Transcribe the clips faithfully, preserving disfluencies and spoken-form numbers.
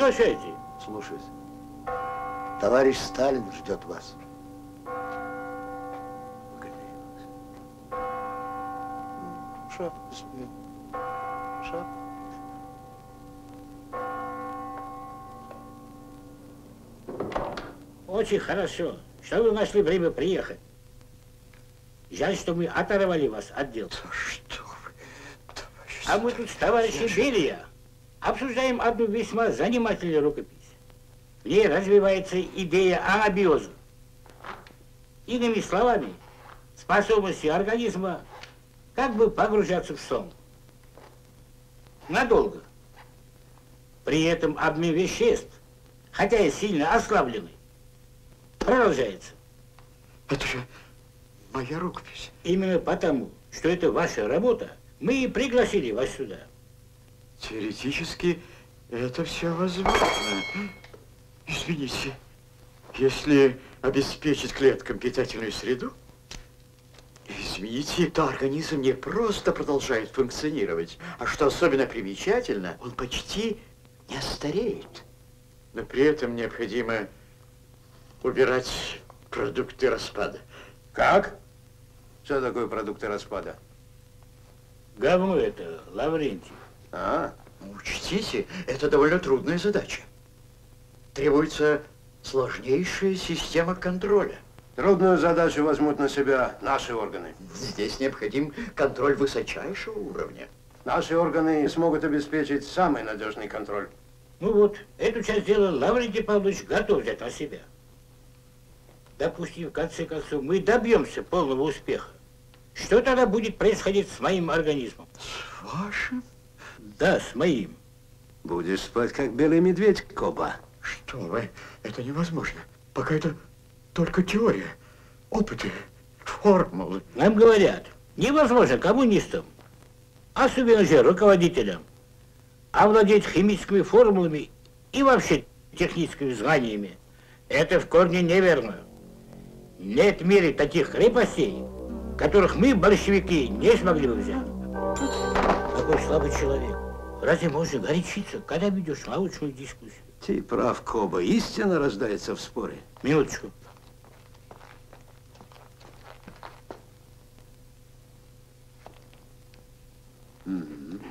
Приглашайте. Слушаюсь. Товарищ Сталин ждет вас. Шапку сними. Шапку. Очень хорошо, что вы нашли время приехать. Жаль, что мы оторвали вас от дел. Что вы, товарищ... А мы тут с товарищем Берия обсуждаем одну весьма занимательную рукопись. В ней развивается идея анабиоза. Иными словами, способности организма как бы погружаться в сон. Надолго. При этом обмен веществ, хотя и сильно ослабленный, продолжается. Это же моя рукопись. Именно потому, что это ваша работа, мы и пригласили вас сюда. Теоретически это все возможно. Извините, если обеспечить клеткам питательную среду, извините, то организм не просто продолжает функционировать, а что особенно примечательно, он почти не стареет. Но при этом необходимо убирать продукты распада. Как? Что такое продукты распада? Говно это, Лаврентий. А? Учтите, это довольно трудная задача. Требуется сложнейшая система контроля. Трудную задачу возьмут на себя наши органы. Здесь необходим контроль высочайшего уровня. Наши органы смогут обеспечить самый надежный контроль. Ну вот, эту часть дела Лаврентий Павлович готов взять на себя. Допустим, в конце концов, мы добьемся полного успеха. Что тогда будет происходить с моим организмом? С вашим? Да, с моим. Будешь спать, как белый медведь, Коба. Что вы? Это невозможно. Пока это только теория, опыты, формулы. Нам говорят, невозможно коммунистам, особенно же руководителям, овладеть химическими формулами и вообще техническими знаниями. Это в корне неверно. Нет в мире таких крепостей, которых мы, большевики, не смогли бы взять. Какой слабый человек. Разве можно горячиться, когда ведешь научную дискуссию? Ты прав, Коба. Истина рождается в споре. Минуточку. Mm-hmm.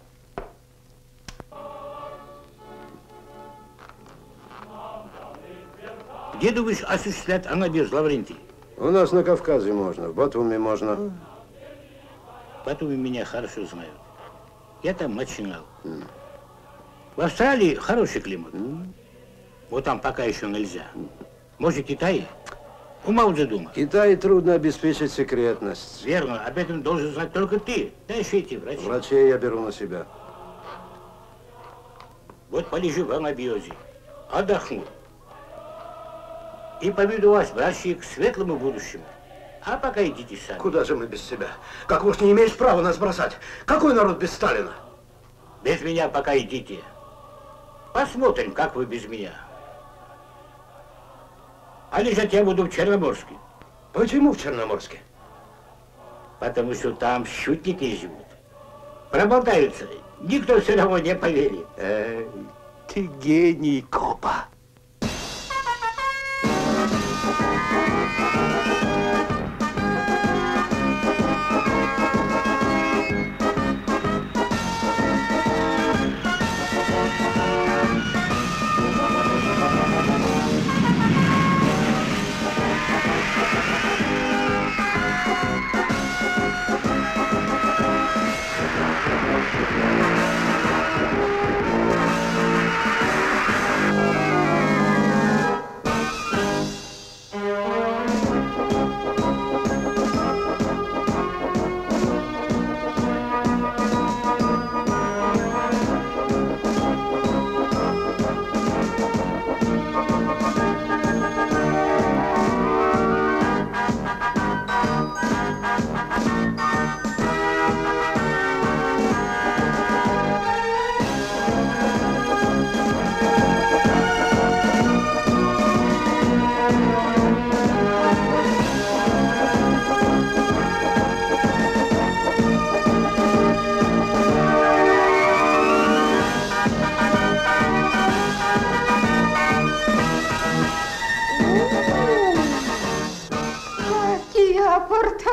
Где, думаешь, осуществлять анабиоз, Лаврентий? У нас на Кавказе можно, в Батуми можно. В Батуми меня хорошо знают. Я там начинал. Mm. В Австралии хороший климат. Mm. Вот там пока еще нельзя. Может, Китай? У Мао Цзэдуна. В Китае трудно обеспечить секретность. Верно, об этом должен знать только ты. Да еще эти врачи. Врачей я беру на себя. Вот полежу в анабиозе, отдохну. И поведу вас, врачи, к светлому будущему. А пока идите сами. Куда же мы без себя? Как уж не имеешь права нас бросать? Какой народ без Сталина? Без меня пока идите. Посмотрим, как вы без меня. А лежать я буду в Черноморске. Почему в Черноморске? Потому что там щутники живут. Проболтаются. Никто все равно не поверит. Эй, ты гений, Коба.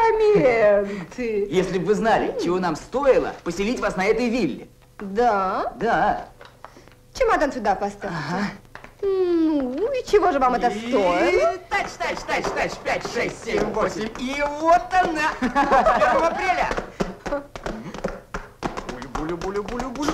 апартаменты. Если бы вы знали, чего нам стоило поселить вас на этой вилле. Да? Да. Чемодан сюда поставьте. Ага. Ну, и чего же вам это стоило? Тач, тач, тач, тач, пять, шесть, семь, восемь. И вот она. первого апреля. Булю, булю, булю, булю, булю.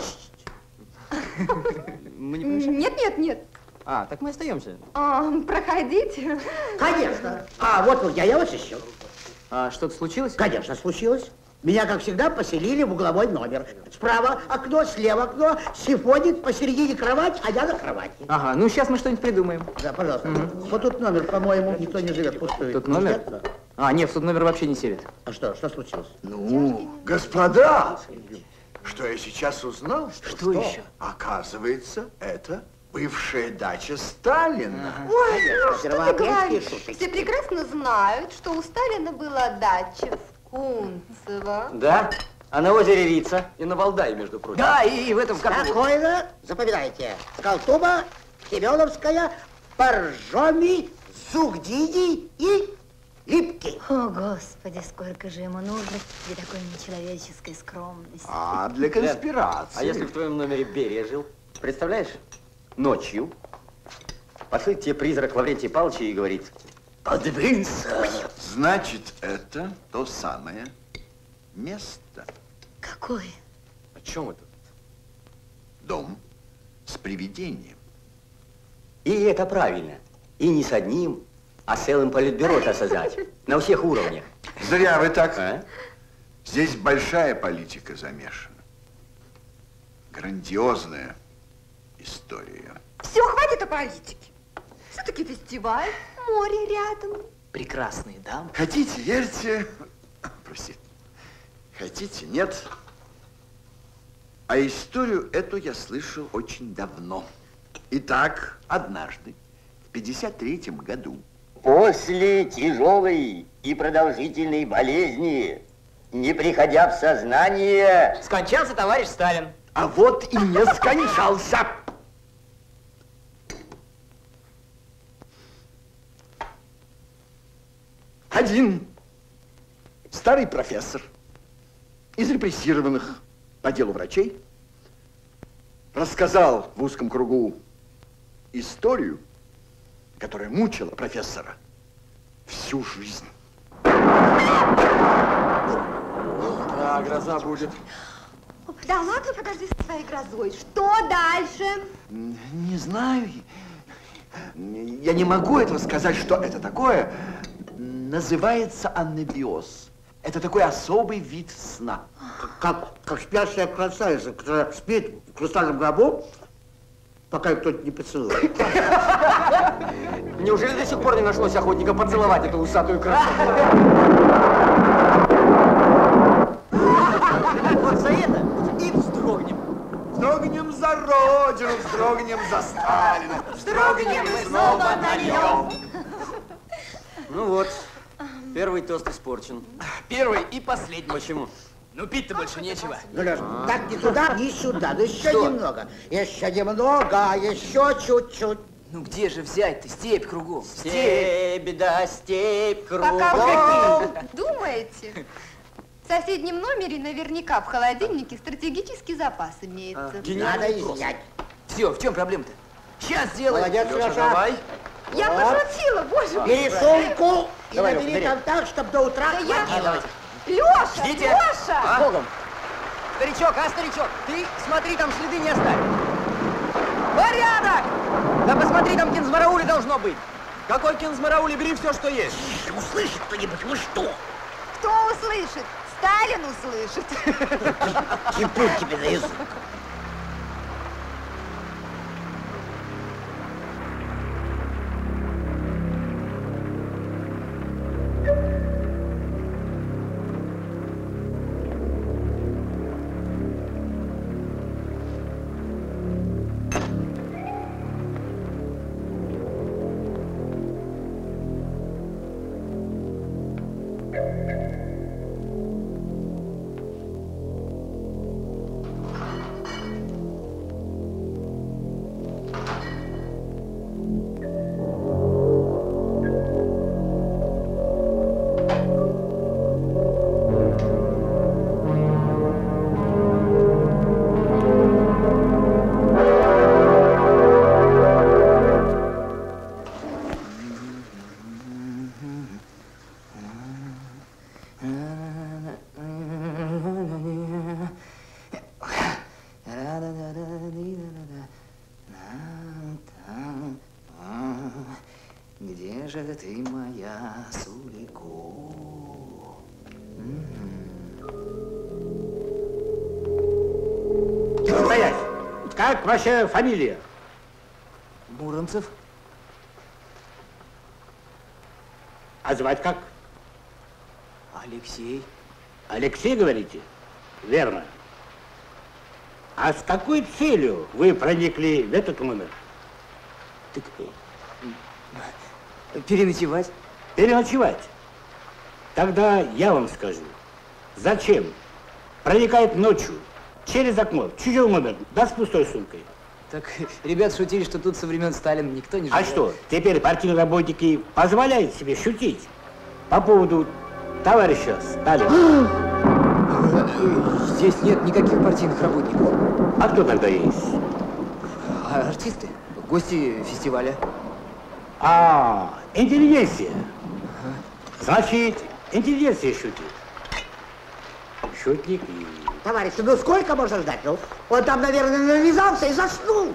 Мы не помешаем? Нет, нет, нет. А, так мы остаемся. А, проходите. Конечно. А, вот я, я вас ищу. А что-то случилось? Конечно, случилось. Меня, как всегда, поселили в угловой номер. Справа окно, слева окно, сифоник, посередине кровать, а я на кровати. Ага, ну сейчас мы что-нибудь придумаем. Да, пожалуйста. Вот тут номер, по-моему, никто не живет, пустой. Тут номер? Нет, да. А, нет, тут номер вообще не селит. А что, что случилось? Ну, господа, что я сейчас узнал? Что еще? Оказывается, это бывшая дача Сталина. Ой, ну что Сперва ты английские говоришь? шутки. Все прекрасно знают, что у Сталина была дача в Кунцево. Да, а на озере Рица и на Валдае, между прочим. Да, и в этом как... Спокойно, запоминайте. Скалтуба, Семеновская, Боржоми, Зугдиди и Липкий. О, Господи, сколько же ему нужно для такой нечеловеческой скромности. А, для конспирации. А если в твоем номере Берия жил? Представляешь, ночью подходит тебе призрак Лаврентия Павловича и говорит: подвинься. Значит, это то самое место. Какой? О чем это? Дом с привидением. И это правильно. И не с одним, а с целым политбюро создать. На всех уровнях. Зря вы так. А? Здесь большая политика замешана. Грандиозная история. Все, хватит о политике. Все-таки фестиваль, море рядом. Прекрасные дамы. Хотите, верьте. Простите. Хотите, нет. А историю эту я слышал очень давно. Итак, однажды, в пятьдесят третьем году, После тяжелой и продолжительной болезни, не приходя в сознание... Скончался товарищ Сталин. а вот и не скончался. Один старый профессор из репрессированных по делу врачей рассказал в узком кругу историю, которая мучила профессора всю жизнь. Да, гроза будет. Да ладно, подожди с твоей грозой. Что дальше? Не знаю. Я не могу этого сказать, что это такое. Называется анабиоз. Это такой особый вид сна. Как, как спящая красавица, которая спит в хрустальном гробу, пока ее кто-то не поцелует. Неужели до сих пор не нашлось охотника поцеловать эту усатую красоту? Вот за это и вздрогнем. Вздрогнем за Родину, вздрогнем за Сталина, вздрогнем и снова нальем. Ну вот, первый тост испорчен. Первый и последний. Почему? Ну, пить-то больше нечего. Ну, Леш, так ни туда, ни сюда. Ну, еще Что? немного. Еще немного, еще чуть-чуть. Ну, где же взять-то? Степь кругом. Степь, да, степь, кругом. Пока вы думаете? В соседнем номере наверняка в холодильнике стратегический запас имеется. Надо изъять. Все, в чем проблема-то? Сейчас сделаем. Молодец, Леша, Леша. давай. Я пошутила, боже мой. Бери сумку и Давай, набери бери. контакт, чтобы до утра Да я- хватило. Леша, Ждите. Леша! А? Богом. Старичок, а, старичок, ты смотри, там следы не оставь. Порядок! Да посмотри, там кинзмараули должно быть. Какой кинзмараули, бери все, что есть. Услышит кто-нибудь, вы что? Кто услышит? Сталин услышит. Чепут тебе на язык. же ты моя Сулико? Стоять! Как ваша фамилия? Муромцев. А звать как? Алексей. Алексей, говорите? Верно. А с какой целью вы проникли в этот номер? Так, переночевать. Переночевать? Тогда я вам скажу. Зачем проникает ночью через окно в чужой номер, да с пустой сумкой? Так ребят шутили, что тут со времен Сталина никто не живет. А что, теперь партийные работники позволяют себе шутить по поводу товарища Сталина? Здесь нет никаких партийных работников. А кто тогда есть? А артисты, гости фестиваля. А, интеллигенция. Значит, интеллигенция шутит. Шутник и... Товарищи, ну сколько можно ждать? Ну, он там, наверное, навязался и заснул.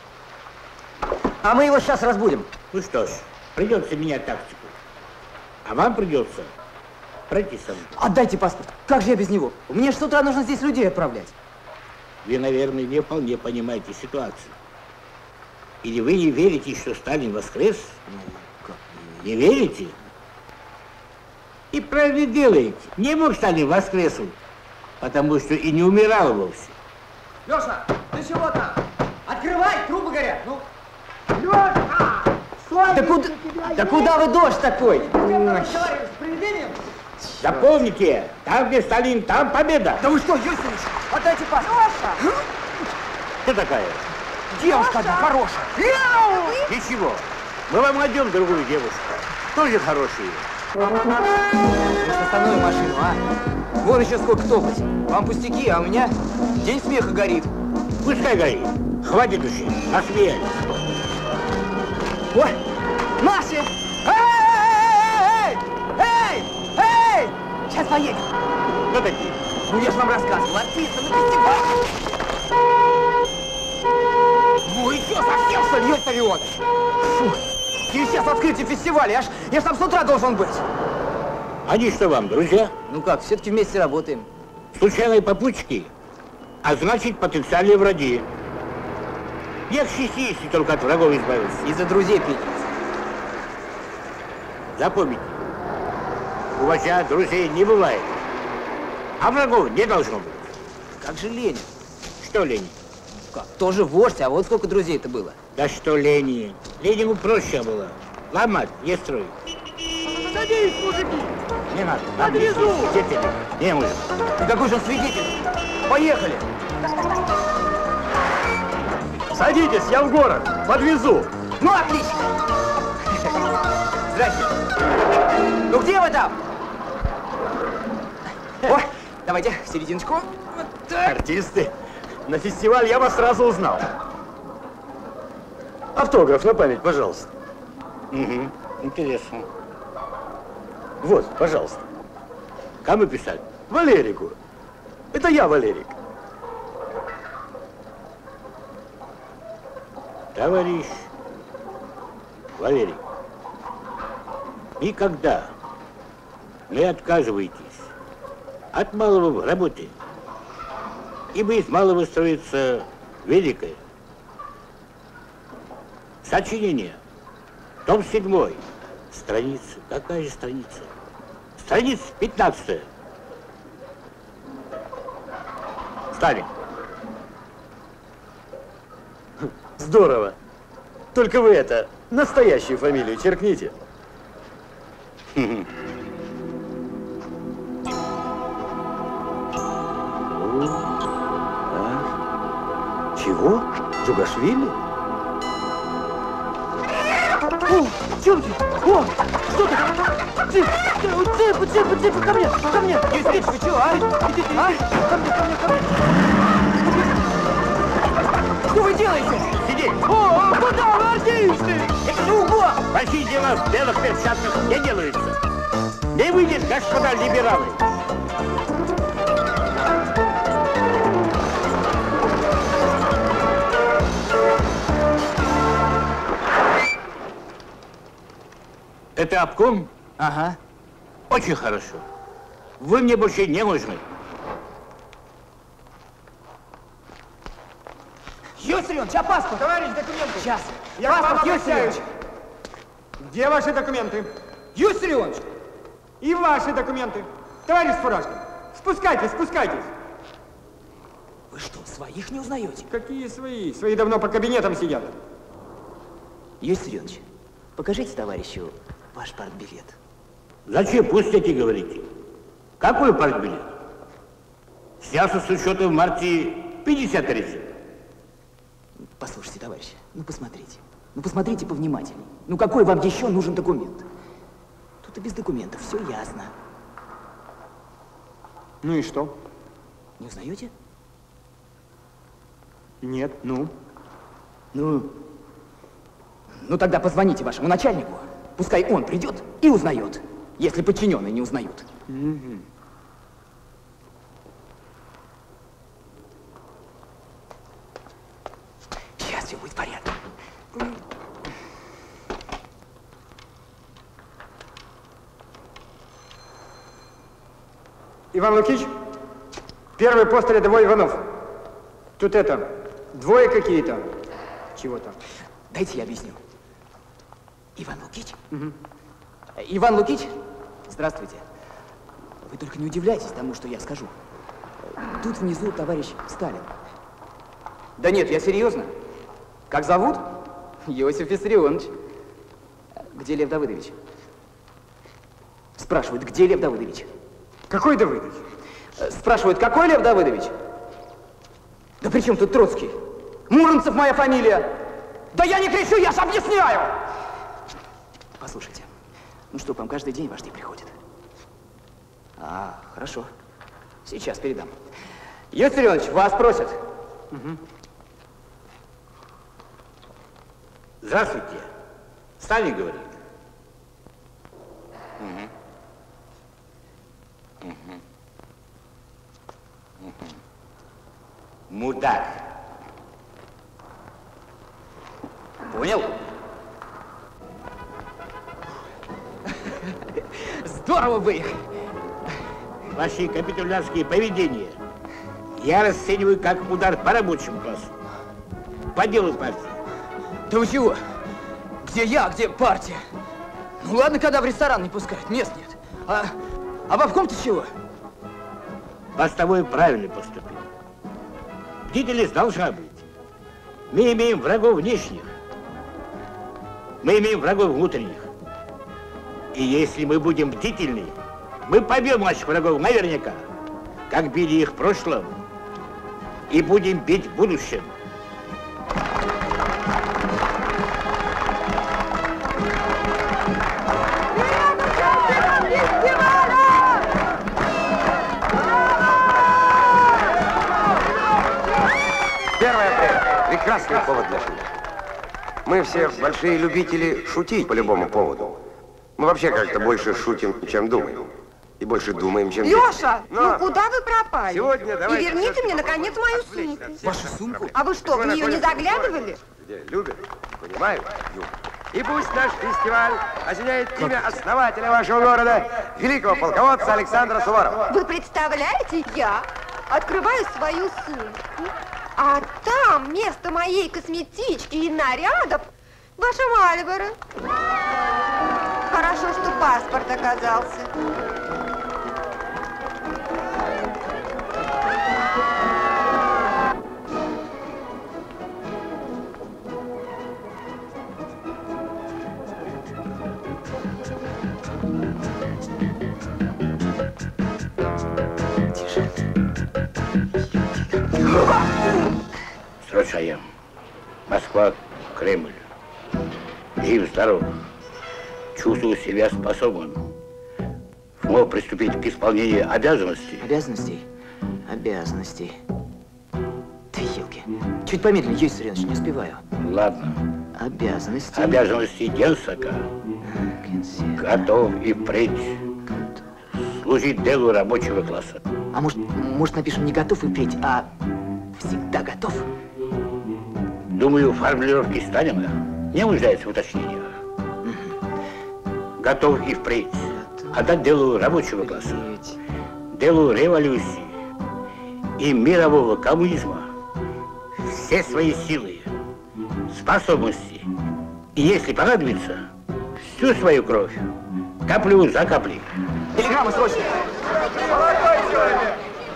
А мы его сейчас разбудим. Ну что ж, придется менять тактику. А вам придется пройти со мной. Отдайте паспорт. Как же я без него? Мне с утра нужно здесь людей отправлять. Вы, наверное, не вполне понимаете ситуацию. Или вы не верите, что Сталин воскрес? Ну, как? Не верите? И правильно делаете. Не мог Сталин воскреснуть, потому что и не умирал вовсе. Леша, ты чего там? Открывай, трубы горят. Ну. Лёша! Да куда, да куда вы дождь такой? Запомните, там, где Сталин, там победа. Да вы что, Юсевич, отдайте паспорт. Леша! Кто такая? Девушка одна хорошая. Ничего, мы вам найдем другую девушку. Тоже хорошие. Может, остановим машину, а? Вон еще сколько топать. Вам пустяки, а у меня день смеха горит. Пускай горит. Хватит уже, насмеялись. Ой, наши! Эй! Эй! Эй! Сейчас поедем. Кто такие? Ну, я же вам рассказывал. Артисты на фестивале. Ой, что, совсем, что ли, Вертарион? Фу, через час открытие фестиваля. Я ж, я ж там с утра должен быть. Они что вам, друзья? Ну как, все-таки вместе работаем. Случайные попутчики, а значит потенциальные враги. Нет счастья, если только от врагов избавиться. Из-за друзей пить. Запомните, у вождя друзей не бывает, а врагов не должно быть. Как же Ленин? Что Ленин? Как? Тоже вождь, а вот сколько друзей-то было. Да что Ленин? Ленину проще было. Ломать, не строить. Садись, мужики! Не надо. Подвезу! Не, мужик. И какой же он свидетель? Поехали! Садитесь, я в город, подвезу. Ну, отлично! Здрасте. Ну, где вы там? О, давайте серединочку. Вот так. Артисты, на фестиваль я вас сразу узнал. Автограф на память, пожалуйста. Угу. Интересно. Вот, пожалуйста. Кому писать? Валерику. Это я, Валерик. Товарищ Валерий, никогда не отказывайтесь от малого в работе, ибо из малого строится великое. Сочинение, том седьмой, страница, какая же страница? Страница пятнадцатая. Сталин. Здорово. Только вы это, настоящую фамилию черкните. Чего? Джугашвили? О, чем ты? О, что ты? Цып, цып, цып, цып, ко мне, ко мне. Юсевич, вы чего, а? Идите, а? Ко мне, ко мне, ко мне. Что вы делаете? Сидеть! О, куда вы, артисты? Это же угон! Большие дела в белых перчатках не делаются. Не выйдет, господа либералы. Это обком? Ага. Очень хорошо. Вы мне больше не нужны. Юрий Ильич, а паспорт? Товарищ, документы. Сейчас. Я к вам Паспорт, Юрий обращаюсь. Ильич. Где ваши документы? Юрий Ильич. И ваши документы. Товарищ Фуражкин, спускайтесь, спускайтесь. Вы что, своих не узнаете? Какие свои? Свои давно по кабинетам сидят. Юрий Ильич, покажите товарищу ваш партбилет. Зачем? Пустите, говорите. Какой партбилет? Сейчас с учетом в марте пятьдесят третий. Послушайте, товарищ, ну посмотрите. Ну посмотрите повнимательней. Ну какой вам еще нужен документ? Тут и без документов все ясно. Ну и что? Не узнаете? Нет, ну? Ну, ну тогда позвоните вашему начальнику. Пускай он придет и узнает, если подчиненные не узнают. Угу. Сейчас все будет в порядке. Иван Лукич, первый пост рядовой Иванов. Тут это, двое какие-то. Чего-то. Дайте я объясню. Иван Лукич? Угу. Иван Лукич? Здравствуйте. Вы только не удивляйтесь тому, что я скажу. Тут внизу товарищ Сталин. Да нет, я серьезно. Как зовут? Иосиф Виссарионович. Где Лев Давыдович? Спрашивают, где Лев Давыдович? Какой Давыдович? Спрашивают, какой Лев Давыдович? Да при чем тут Троцкий? Муромцев моя фамилия. Да я не кричу, я же объясняю! Послушайте, ну что, к вам каждый день вожди приходят? А, хорошо. Сейчас передам. Иосиф Ильич, вас просят. Угу. Здравствуйте. Сталин говорит. Угу. Угу. Угу. Мудак. Понял? Здорово вы их! Ваши капитулянские поведения я расцениваю как удар по рабочему классу. По делу партии. Да вы чего? Где я, где партия? Ну ладно, когда в ресторан не пускают, мест нет. А, а в обком-то чего? Постовой правильно поступил. Бдительность должна быть. Мы имеем врагов внешних. Мы имеем врагов внутренних. И если мы будем бдительны, мы побьем наших врагов наверняка, как били их в прошлом, и будем бить в будущем. первое апреля. Прекрасный повод для шуток. Мы все большие любители шутить по любому поводу. Мы вообще как-то больше шутим, чем думаем. И больше думаем, чем... Леша, Но ну куда вы пропали? сегодня И давайте верните мне, наконец, мою сумку. Вашу сумку? А вы что, в нее не заглядывали? Где любят, понимают, юмор. И пусть наш фестиваль осеняет имя основателя вашего города, великого полководца Александра Суворова. Вы представляете, я открываю свою сумку, а там вместо моей косметички и нарядов ваша Мальборо. Хорошо, что паспорт оказался. Срочаем. Москва, Кремль. Жив, здоров. Чувствую себя способен. Смог приступить к исполнению обязанностей. Обязанностей? Обязанностей. Ты елки. Чуть помедленнее, Юрий Ильич, не успеваю. Ладно. Обязанности. Обязанности генсека. Генсека. Готов и впредь служить делу рабочего класса. А может, может напишем не готов и впредь, а всегда готов? Думаю, формулировки Сталина не нуждаются в уточнениях. готов и впредь отдать делу рабочего класса, делу революции и мирового коммунизма все свои силы, способности и, если понадобится, всю свою кровь, каплю за каплей. Телеграмма срочно! Молодой человек!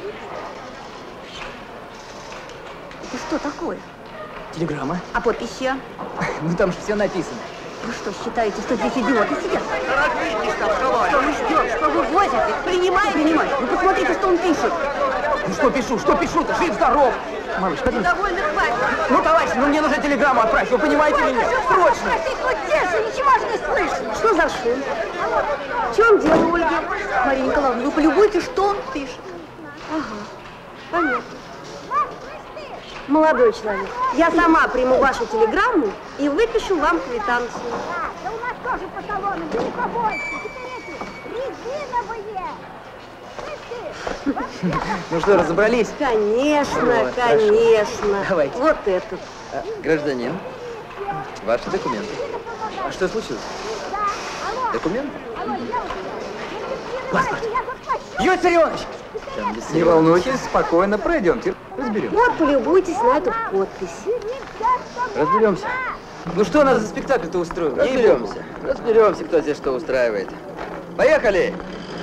Это что такое? Телеграмма. А подпись чья? Ну там же все написано. Вы что, считаете, что здесь идиоты сидят? Развитесь там, товарищ! Что вы ждете? Что вы возите? Принимайте! Принимайте! Вы посмотрите, что он пишет! Ну что пишу? Что пишу-то? Жив-здоров! Малыш, подожди. Довольно хватит! Ну, товарищ, ну мне нужно телеграмму отправить, вы понимаете меня? Срочно! Вот здесь же ничего же не слышно! Что за шум? В чем дело, Ольга? Мария Николаевна, вы полюбуйте, что он пишет. Ага, понятно. Молодой человек, я сама приму вашу телеграмму и выпишу вам квитанцию. Да у нас тоже по талону, не побойся. Теперь эти резиновые. Ну что, разобрались? Конечно, Вот, конечно. Давайте. Вот этот. А, гражданин, ваши документы. А что случилось? Документы? Господи! Юрий Царионович! Не волнуйтесь, спокойно пройдемте, разберем. Вот, полюбуйтесь на эту подпись. Разберемся. Ну что нас за спектакль-то устроил? Разберемся. Разберемся, кто здесь что устраивает. Поехали!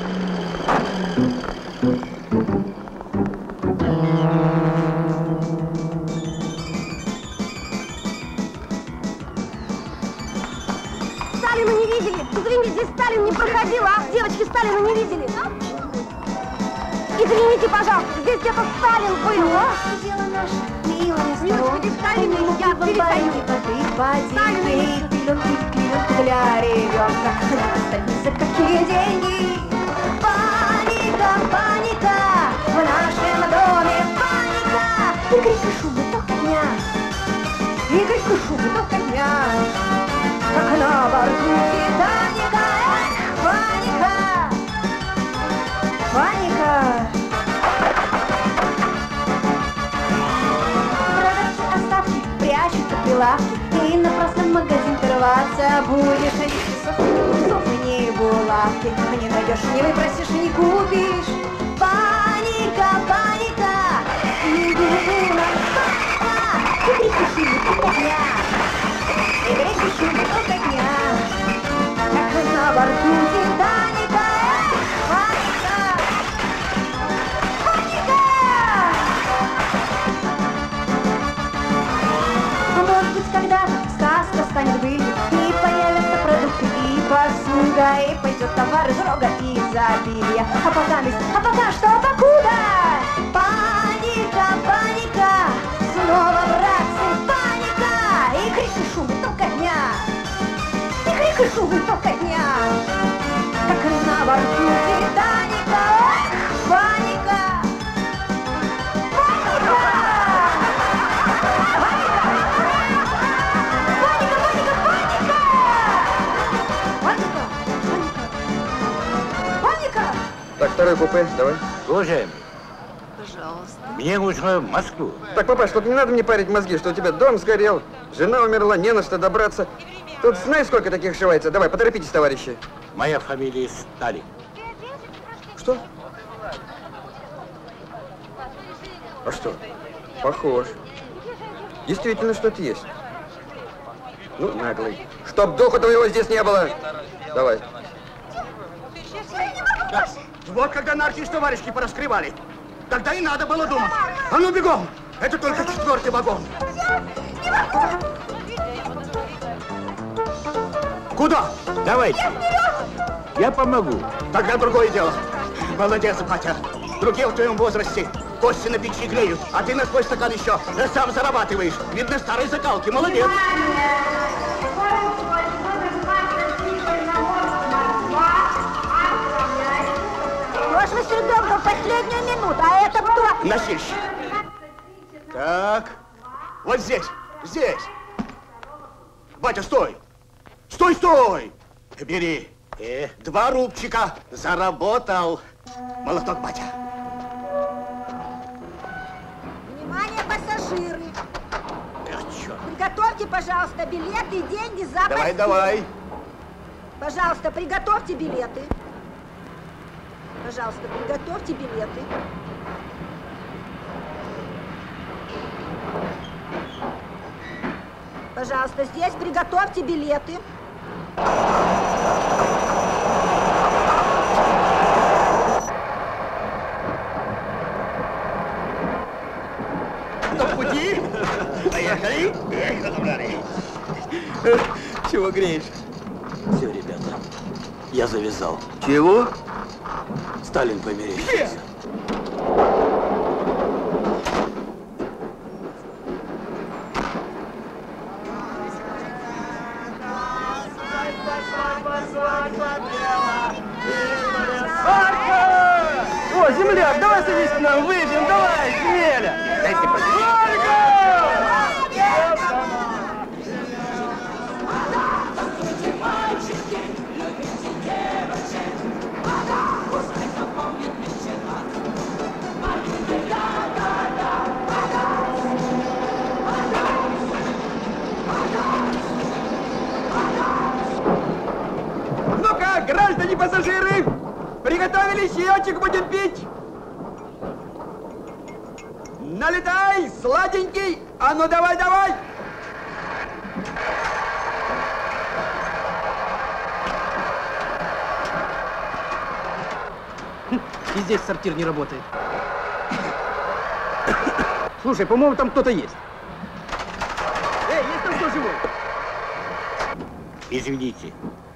Сталина не видели? Извините, здесь Сталин не проходил, а? Девочки, Сталина не видели? Извините, пожалуйста, здесь где-то Сталин был. Дело наше, милая, Девочки, Сталина я перестаю. Сталин! Для ребенка. За какие деньги? Паника, паника! В нашем доме паника! И крики шубы только дня. И крики шубы только дня. Как на борту Титаника. Эх, паника! Паника! Продавцы остатки прячут под прилавки. И напрасно в магазин рваться будешь, а ни часов, ни часов, ни булавки. Не найдешь, не выпросишь, не купишь. Паника, паника, не безумно, паника. И крики шумы только дня, и крики шумы только дня. Как на борту Титаника, эх, паника, паника. Может быть, когда-то сказка станет былью, и появятся продукты и посуда, и пойдет товар из рога и изобилия. А пока, а пока что, покуда? Паника, паника, снова, братцы, паника, и крики шумы только дня, и крики шумы только дня, как на борту Титаника, эх, паника, паника. Так, второй купе, давай. Уважаемый, Пожалуйста. мне нужно в Москву. Так, папа, что не надо мне парить мозги, что у тебя дом сгорел, жена умерла, не на что добраться. Тут знаешь, сколько таких ошивается? Давай, поторопитесь, товарищи. Моя фамилия Сталин. Что? А что? Похож. Действительно, что-то есть. Ну, наглый. Чтоб духа твоего здесь не было. Давай. Вот когда нарки с товарищи пораскрывали. Тогда и надо было думать. А ну бегом! Это только четвертый вагон. Куда? Давайте. Я помогу. Тогда другое дело. Молодец, батя. Другие в твоем возрасте кости на печи греют, а ты на свой стакан еще сам зарабатываешь. Видно, старой закалки. Молодец. Ваш Васильдов, последнюю минуту, а это кто? Носильщик. Так, вот здесь, здесь. Батя, стой! Стой, стой! Бери. Э, два рубчика. Заработал. Молоток, батя. Внимание, пассажиры. Эх, черт. Приготовьте, пожалуйста, билеты и деньги за Давай, постель. давай. Пожалуйста, приготовьте билеты. Пожалуйста, приготовьте билеты. Пожалуйста, здесь приготовьте билеты. На пути? Поехали. Чего греешь? Все, ребята, я завязал. Чего? Сталин померещился. О, земляк, давай садись к нам, выпьем, давай, Змеля! Дайте попить. Ну-ка, граждане пассажиры, приготовились, чаечек будем пить. Налетай, сладенький, а ну давай, давай. И здесь сортир не работает. Слушай, по-моему, там кто-то есть. Эй, есть там кто живой? Извините.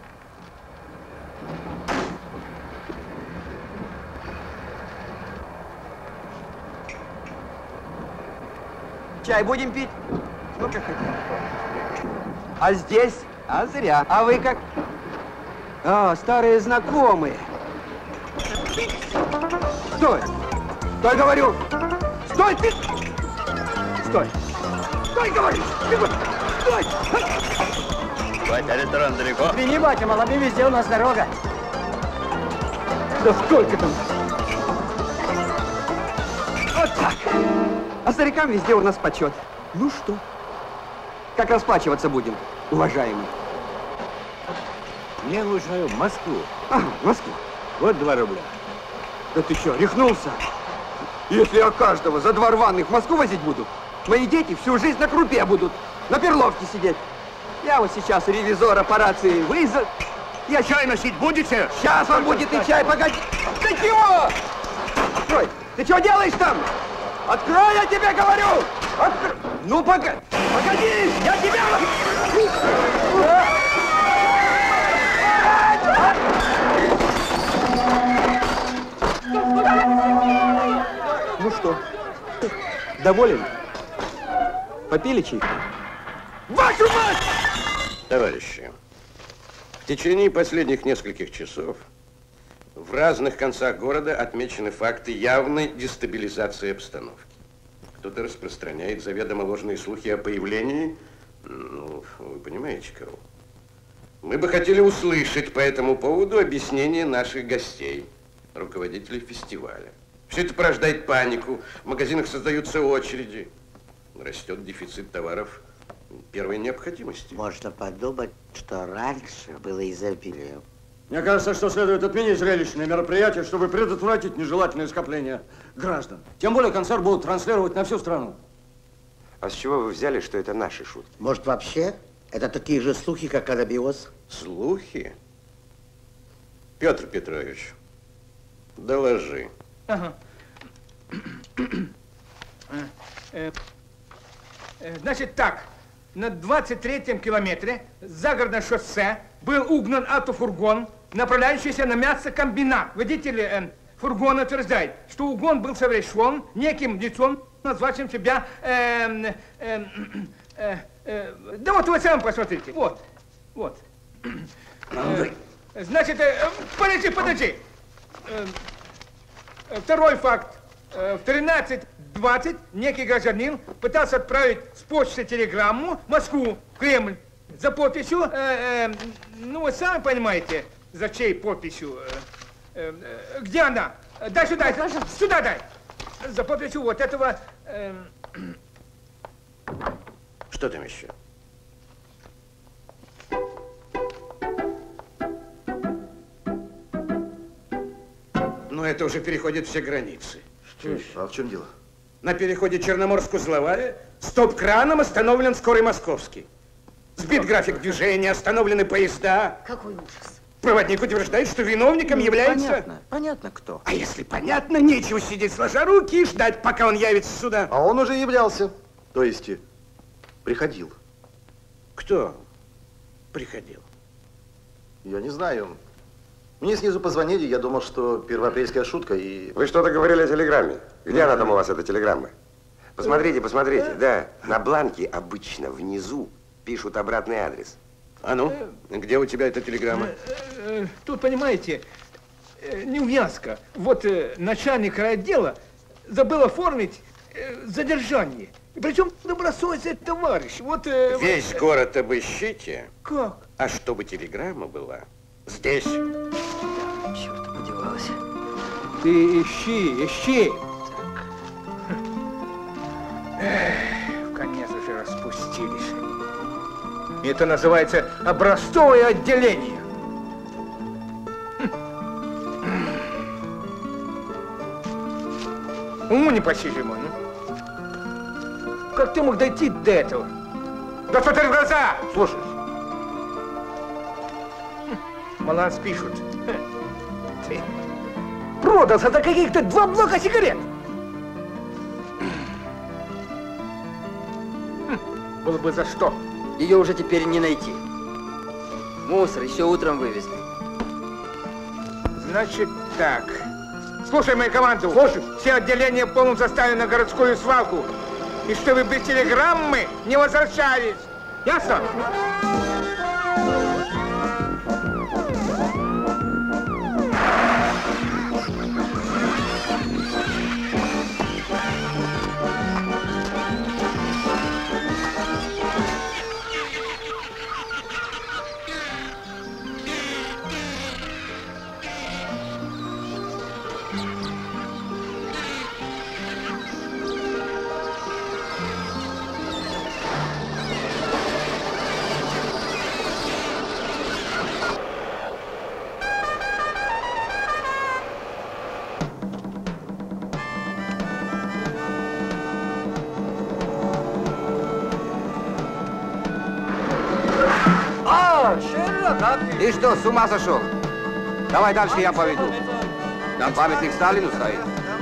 Чай будем пить? Ну, как хотим. А здесь? А зря. А вы как? А, старые знакомые. Стой! Стой, говорю! Стой, ты! Стой! Стой, говорю! Стой! Батя, ресторан далеко? Извини, батя, молодым везде у нас дорога. Да сколько там? Вот так. А старикам везде у нас почет. Ну что? Как расплачиваться будем, уважаемый? Мне нужно в Москву. Ага, в Москву. Вот два рубля. Да ты что, рехнулся? Если я каждого за два рваных в Москву возить буду, мои дети всю жизнь на крупе будут, на перловке сидеть. Я вот сейчас ревизора по рации вызов. Я чай носить будете? Сейчас вам будет и чай, погоди. Ты чего? Стой, ты что делаешь там? Открой, я тебе говорю! Открой! Ну, погоди! Погоди! Я тебя... Ну что, доволен? Попили чайку? Вашу мать! Товарищи, в течение последних нескольких часов в разных концах города отмечены факты явной дестабилизации обстановки. Кто-то распространяет заведомо ложные слухи о появлении, ну, вы понимаете, кого. Мы бы хотели услышать по этому поводу объяснение наших гостей, руководителей фестиваля. Все это порождает панику, в магазинах создаются очереди, растет дефицит товаров первой необходимости. Можно подумать, что раньше было изобилие. Мне кажется, что следует отменить зрелищные мероприятия, чтобы предотвратить нежелательное скопление граждан. Тем более концерт будут транслировать на всю страну. А с чего вы взяли, что это наши шутки? Может, вообще это такие же слухи, как анабиоз? Слухи? Петр Петрович, доложи. Ага. Значит так, на двадцать третьем километре загородное шоссе был угнан автофургон, направляющийся на мясокомбинат. Водитель э, фургона утверждает, что угон был совершен неким лицом, назвавшим себя... Э, э, э, э, да вот вы сами посмотрите. Вот. Вот. Э, значит, э, подожди, подожди. Э, второй факт. Э, в тринадцать двадцать некий гражданин пытался отправить с почты телеграмму в Москву, в Кремль, за подписью, э, э, ну, вы сами понимаете, за чьей подписью. Э, э, где она? Дай сюда, дай, сюда дай. За подписью вот этого... Э, Что там еще? Но это уже переходит все границы. Что? А в чем дело? На переходе Черноморск-Узловая стоп-краном остановлен скорый московский. Сбит график движения, остановлены поезда. Какой ужас. Проводник утверждает, что виновником Ну, является... Понятно, понятно кто. А если понятно, нечего сидеть сложа руки и ждать, пока он явится сюда. А он уже являлся. То есть, приходил. Кто приходил? Я не знаю. Мне снизу позвонили, я думал, что первоапрельская шутка и... Вы что-то говорили о телеграмме. Где она там у вас, эта телеграмма? Посмотрите, посмотрите. Да, на бланке обычно внизу пишут обратный адрес. А ну, где у тебя эта телеграмма? Тут, понимаете, неувязка. Вот начальник райотдела забыл оформить задержание. Причем добросовестный товарищ. Вот, Весь вот... город обыщите. Как? А чтобы телеграмма была здесь. Черт, подевалась. Ты ищи, ищи. Эх, в конец уже распустились. Это называется образцовое отделение. Уму непостижимо. Как ты мог дойти до этого? Да смотри в глаза! Слушай. Баланс пишут. Ты продался за каких-то два блока сигарет. Было бы за что. Ее уже теперь не найти. Мусор еще утром вывезли. Значит так. Слушай мою команду. Слушай. Все отделения в полном составе на городскую свалку. И чтобы без телеграммы не возвращались. Ясно? Ты что, с ума сошел? Давай дальше я поведу. Там памятник Сталину стоит.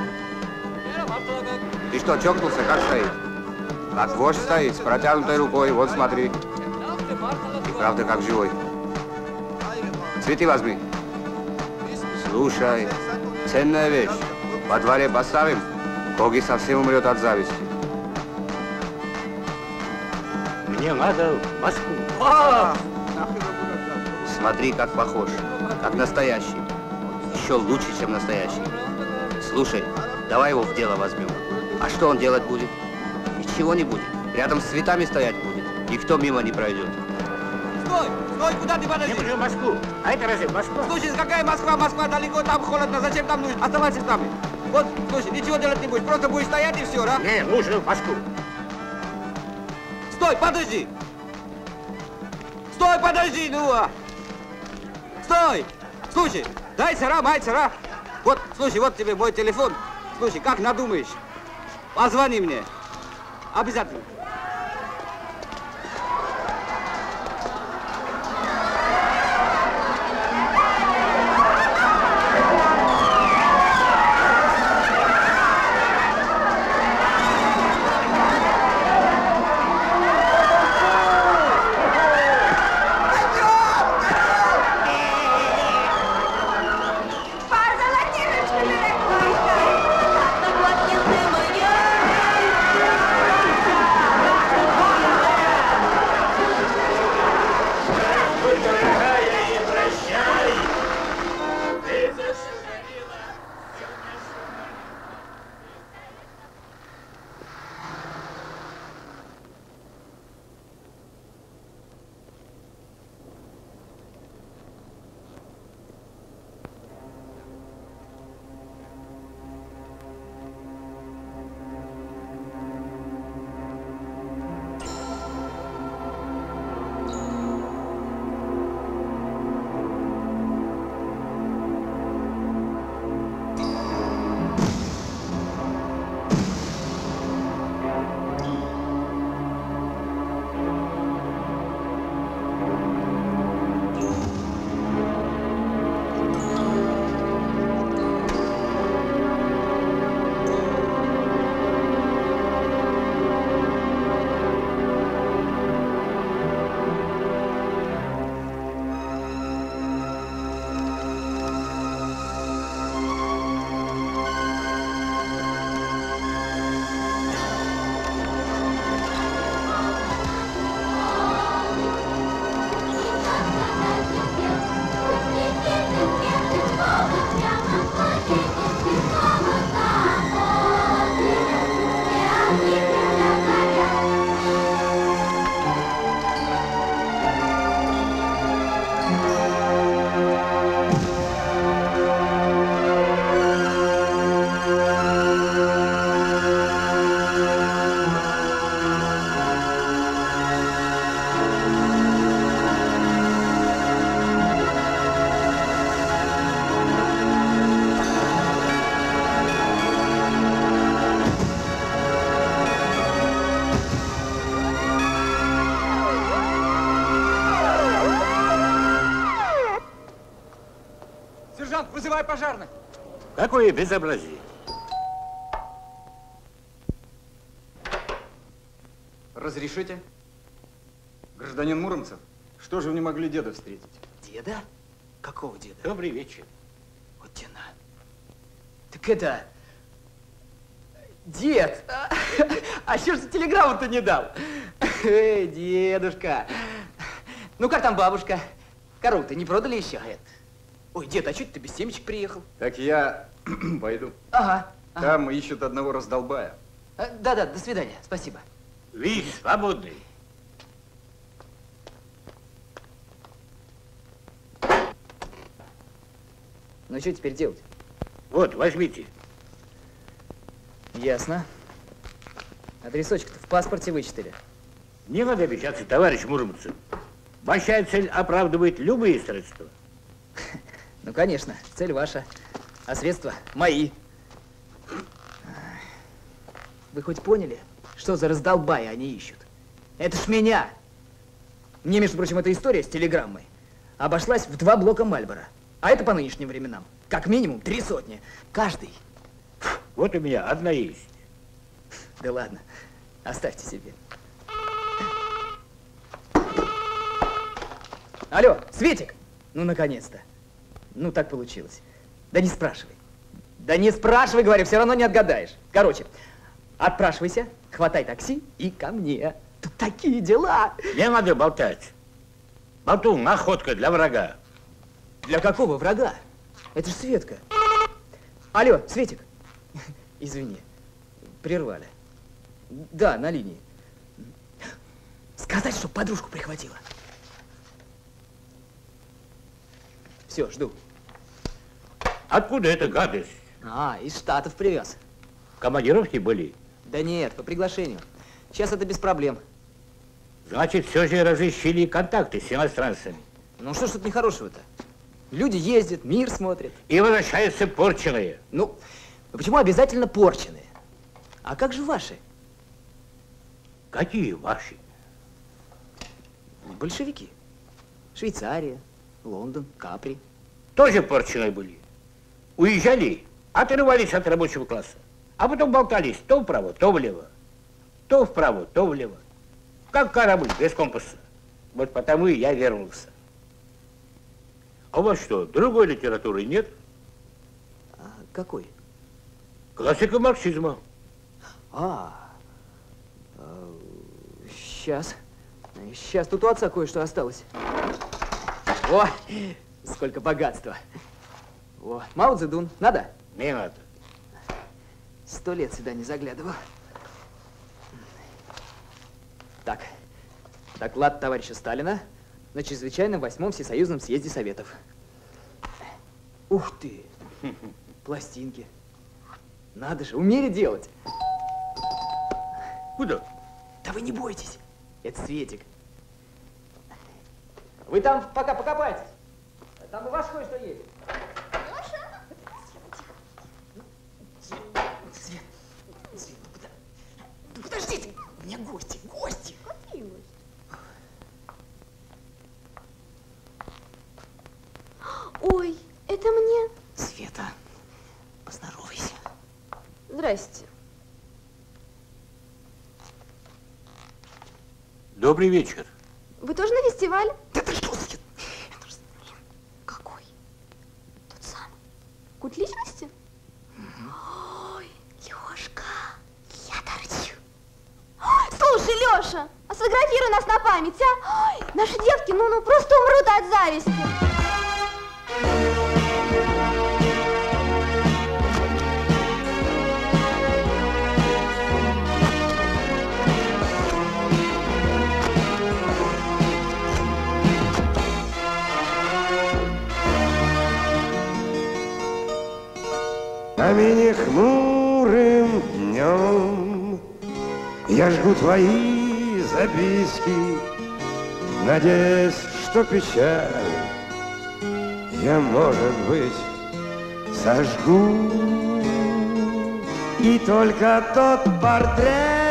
Ты что, чокнулся? Как стоит? Как вождь стоит, с протянутой рукой. Вот смотри. И правда, как живой. Цветы возьми. Слушай, ценная вещь. Во дворе поставим, Коги совсем умрет от зависти. Мне надо в Москву. А! Смотри, как похож, как настоящий. Еще лучше, чем настоящий. Слушай, давай его в дело возьмем. А что он делать будет? Ничего не будет. Рядом с цветами стоять будет. Никто мимо не пройдет. Стой! Стой! Куда ты подожди? Я хочу в Москву. А это разве Москва? Слушай, какая Москва? Москва далеко, там холодно. Зачем там нужно? Оставайся с нами. Вот, слушай, ничего делать не будешь. Просто будешь стоять и все, да? Не, нужно в Москву. Стой, подожди! Стой, подожди, ну а! Стой! Слушай, дай сара, май сара. Вот, слушай, вот тебе мой телефон. Слушай, как надумаешь? Позвони мне. Обязательно. Сержант, вызывай пожарных. Какое безобразие. Разрешите? Гражданин Муромцев, что же вы не могли деда встретить? Деда? Какого деда? Добрый вечер. Вот тена. Так это... Дед! А, а что ж ты телеграмму-то не дал? Эй, дедушка! Ну как там бабушка? Корову-то не продали еще? Ой, дед, а что ты без семечек приехал? Так я пойду. Ага. Там ага. ищут одного раздолбая. Да-да, до свидания, спасибо. Вы свободный. Ну что теперь делать? Вот, возьмите. Ясно. Адресочек-то в паспорте вычитали. Не надо обещаться, товарищ Муромцев. Большая цель оправдывает любые средства. Ну, конечно, цель ваша, а средства мои. Вы хоть поняли, что за раздолбаи они ищут? Это ж меня. Мне, между прочим, эта история с телеграммой обошлась в два блока Мальборо. А это по нынешним временам. Как минимум три сотни. Каждый. Вот у меня одна есть. Да ладно, оставьте себе. Алло, Светик! Ну, наконец-то. Ну, так получилось. Да не спрашивай. Да не спрашивай, говорю, все равно не отгадаешь. Короче, отпрашивайся, хватай такси и ко мне. Тут такие дела. Не надо болтать. Болтун, находка для врага. Для какого врага? Это ж Светка. Алло, Светик. Извини, прервали. Да, на линии. Сказать, что подружку прихватила. Все, жду. Откуда эта гадость? А, из Штатов привез. Командировки были? Да нет, по приглашению. Сейчас это без проблем. Значит, все же разыщили контакты с иностранцами. Ну что ж тут нехорошего-то? Люди ездят, мир смотрят. И возвращаются порченые. Ну, почему обязательно порченые? А как же ваши? Какие ваши? Большевики. Швейцария, Лондон, Капри. Тоже порченые были. Уезжали, отрывались от рабочего класса. А потом болтались то вправо, то влево. То вправо, то влево. Как корабль без компаса. Вот потому и я вернулся. А у вас что, другой литературы нет? А какой? Классика марксизма. А, сейчас. Сейчас тут у отца кое-что осталось. О, сколько богатства. О, Мао Цзэдун. Надо? Не надо. Сто лет сюда не заглядывал. Так, доклад товарища Сталина на чрезвычайном восьмом всесоюзном съезде Советов. Ух ты! Пластинки. Надо же, умели делать. Куда? Да вы не бойтесь. Это Светик. Вы там пока покопайтесь. Там у вас кое-что есть. Леша? Свет, Свет, ну, куда? Ну подождите, у меня гости, гости. Какие гости? Ой, это мне? Света, поздоровайся. Здрасте. Добрый вечер. Вы тоже на фестиваль? Да ты что, Свет? Какой? Тот самый. Культ личности? Угу. Ой, Лёшка, я торчу. Ой, слушай, Лёша, а сфотографируй нас на память, а? Ой, наши девки, ну, ну, просто умрут от зависти. А меня хмурым днем я жгу твои записки, надеясь, что печаль я, может быть, сожгу. И только тот портрет,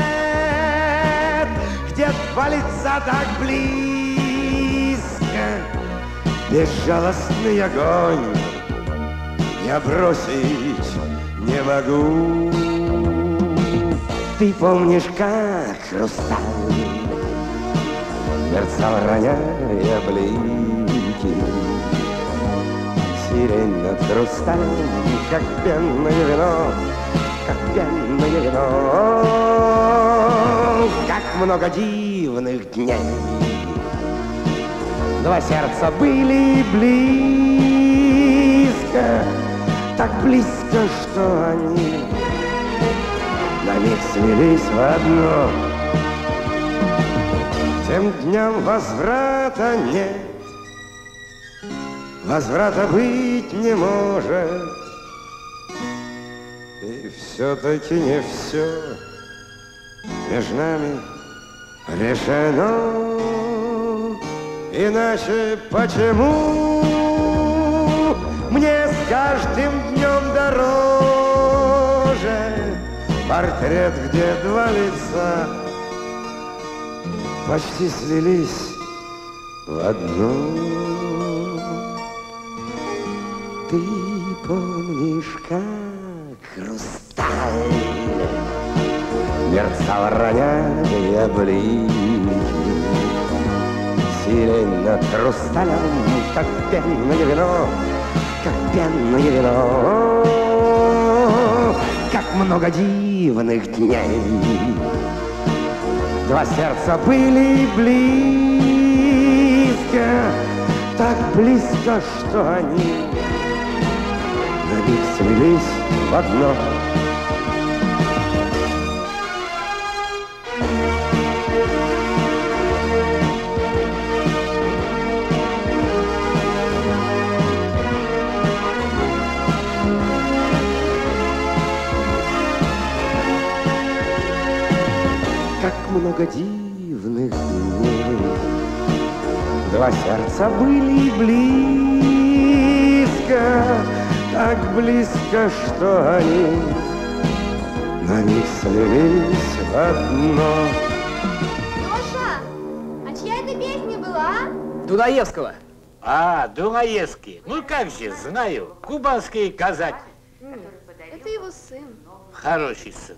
где два лица так близко, безжалостный огонь я бросить не могу. Ты помнишь, как хрусталь мерцал, роняя блики, сирень над хрусталем, как пенное вино, как пенное вино. Как много дивных дней, два сердца были близко, так близко, что они на миг слились в одно. Тем дням возврата нет, возврата быть не может. И все-таки не все между нами решено. Иначе почему мне с каждым днем дороже портрет, где два лица почти слились в одно? Ты помнишь, как хрусталь мерцал, роняя блики, сирень над хрусталем, как пенное вино, как пенное вино. Как много дивных дней, два сердца были близко, так близко, что они на миг слились в одно. Как много дивных дней, два сердца были близко, так близко, что они на миг слились в одно. Леша, а чья это песня была? Дунаевского. А, Дунаевский. Ну как же, знаю. Кубанские казаки. Это его сын. Хороший сын.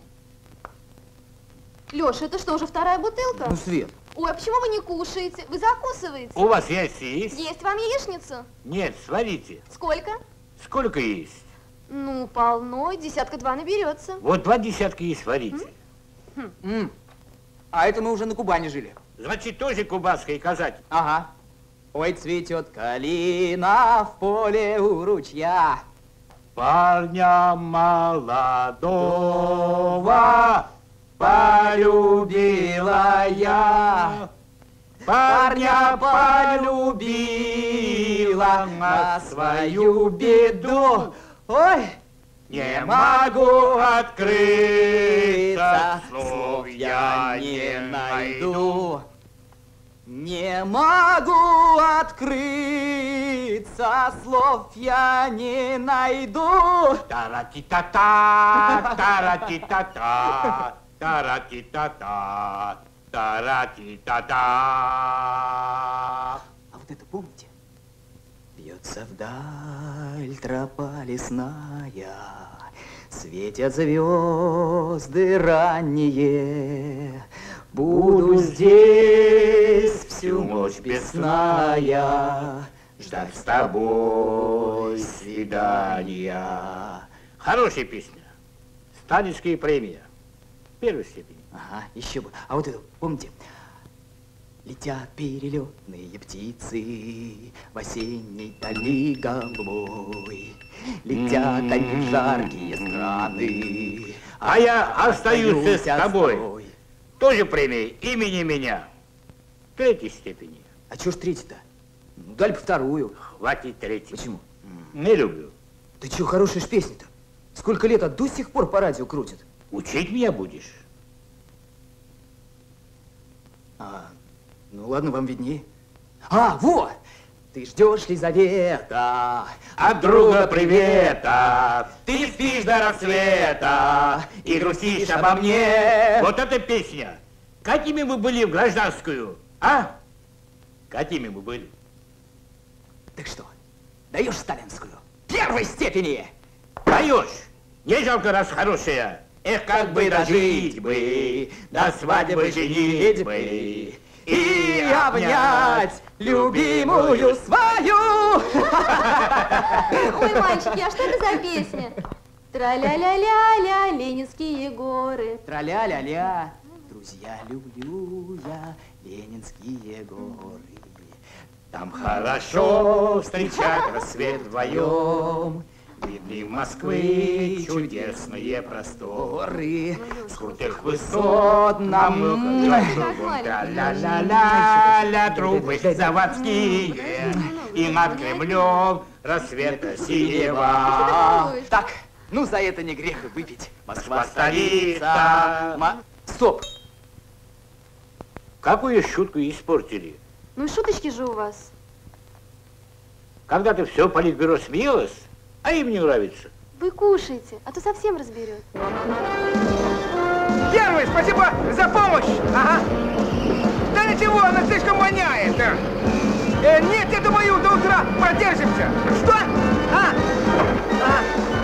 Леша, это что, уже вторая бутылка? Ну, Свет. Ой, а почему вы не кушаете? Вы закусываете? У вас яйца есть? Есть вам яичница? Нет, сварите. Сколько? Сколько есть? Ну, полно, десятка два наберется. Вот два десятка и сварите. М? М. А это мы уже на Кубани жили. Значит, тоже кубанские казаки. Ага. Ой, цветет калина в поле у ручья. Парня молодого полюбила я. Парня полюбила на свою беду. Ой, не могу открыться, слов я не найду. Не могу открыться, слов я не найду. Таратитата, таратитата, таратитата, таратитата. А вот это помните? Бьется вдаль тропа лесная, светят звезды ранние. Буду здесь всю ночь бесная, ждать с тобой свидания. Хорошая песня. Сталинская премия. Первой степени. Ага, еще бы. А вот это, помните? Летят перелетные птицы в осенней дали голубой. Летят они в жаркие страны, А я остаюсь с тобой. Тоже премия имени меня. Третьей степени. А чё ж третья-то? Ну, дали бы вторую. Хватит третьей. Почему? Не люблю. Ты чё, хорошая ж песня-то? Сколько лет, а до сих пор по радио крутят. Учить меня будешь? А, ну ладно, вам виднее. А, вот! Ты ждешь Лизавета, от друга привета. Ты спишь до рассвета и грустишь обо мне. Вот эта песня. Какими мы были в гражданскую, а? Какими мы были? Так что, даешь сталинскую? Пьем! первой степени. Даешь. Не жалко, раз хорошая. Эх, как бы дожить бы, до свадьбы женить бы. И обнять любимую свою. Ой, мальчики, а что это за песня? Тра-ля-ля-ля-ля, Ленинские горы. Тра-ля-ля-ля, друзья, люблю я Ленинские горы. Там хорошо встречать рассвет вдвоем. Видны Москвы чудесные просторы, с крутых высот нам ля-ля-ля-ля, трубы заводские, и над Кремлем рассвета синего. Так, ну за это не грех и выпить. Москва столица. Ма... Стоп! Какую шутку испортили? Ну и шуточки же у вас. Когда ты все политбюро смеялась, а им не нравится. Вы кушайте, а то совсем разберет. Первый, спасибо за помощь. Ага. Да ничего, она слишком воняет. Да. Э, нет, я думаю, до утра продержимся. Что? А? А?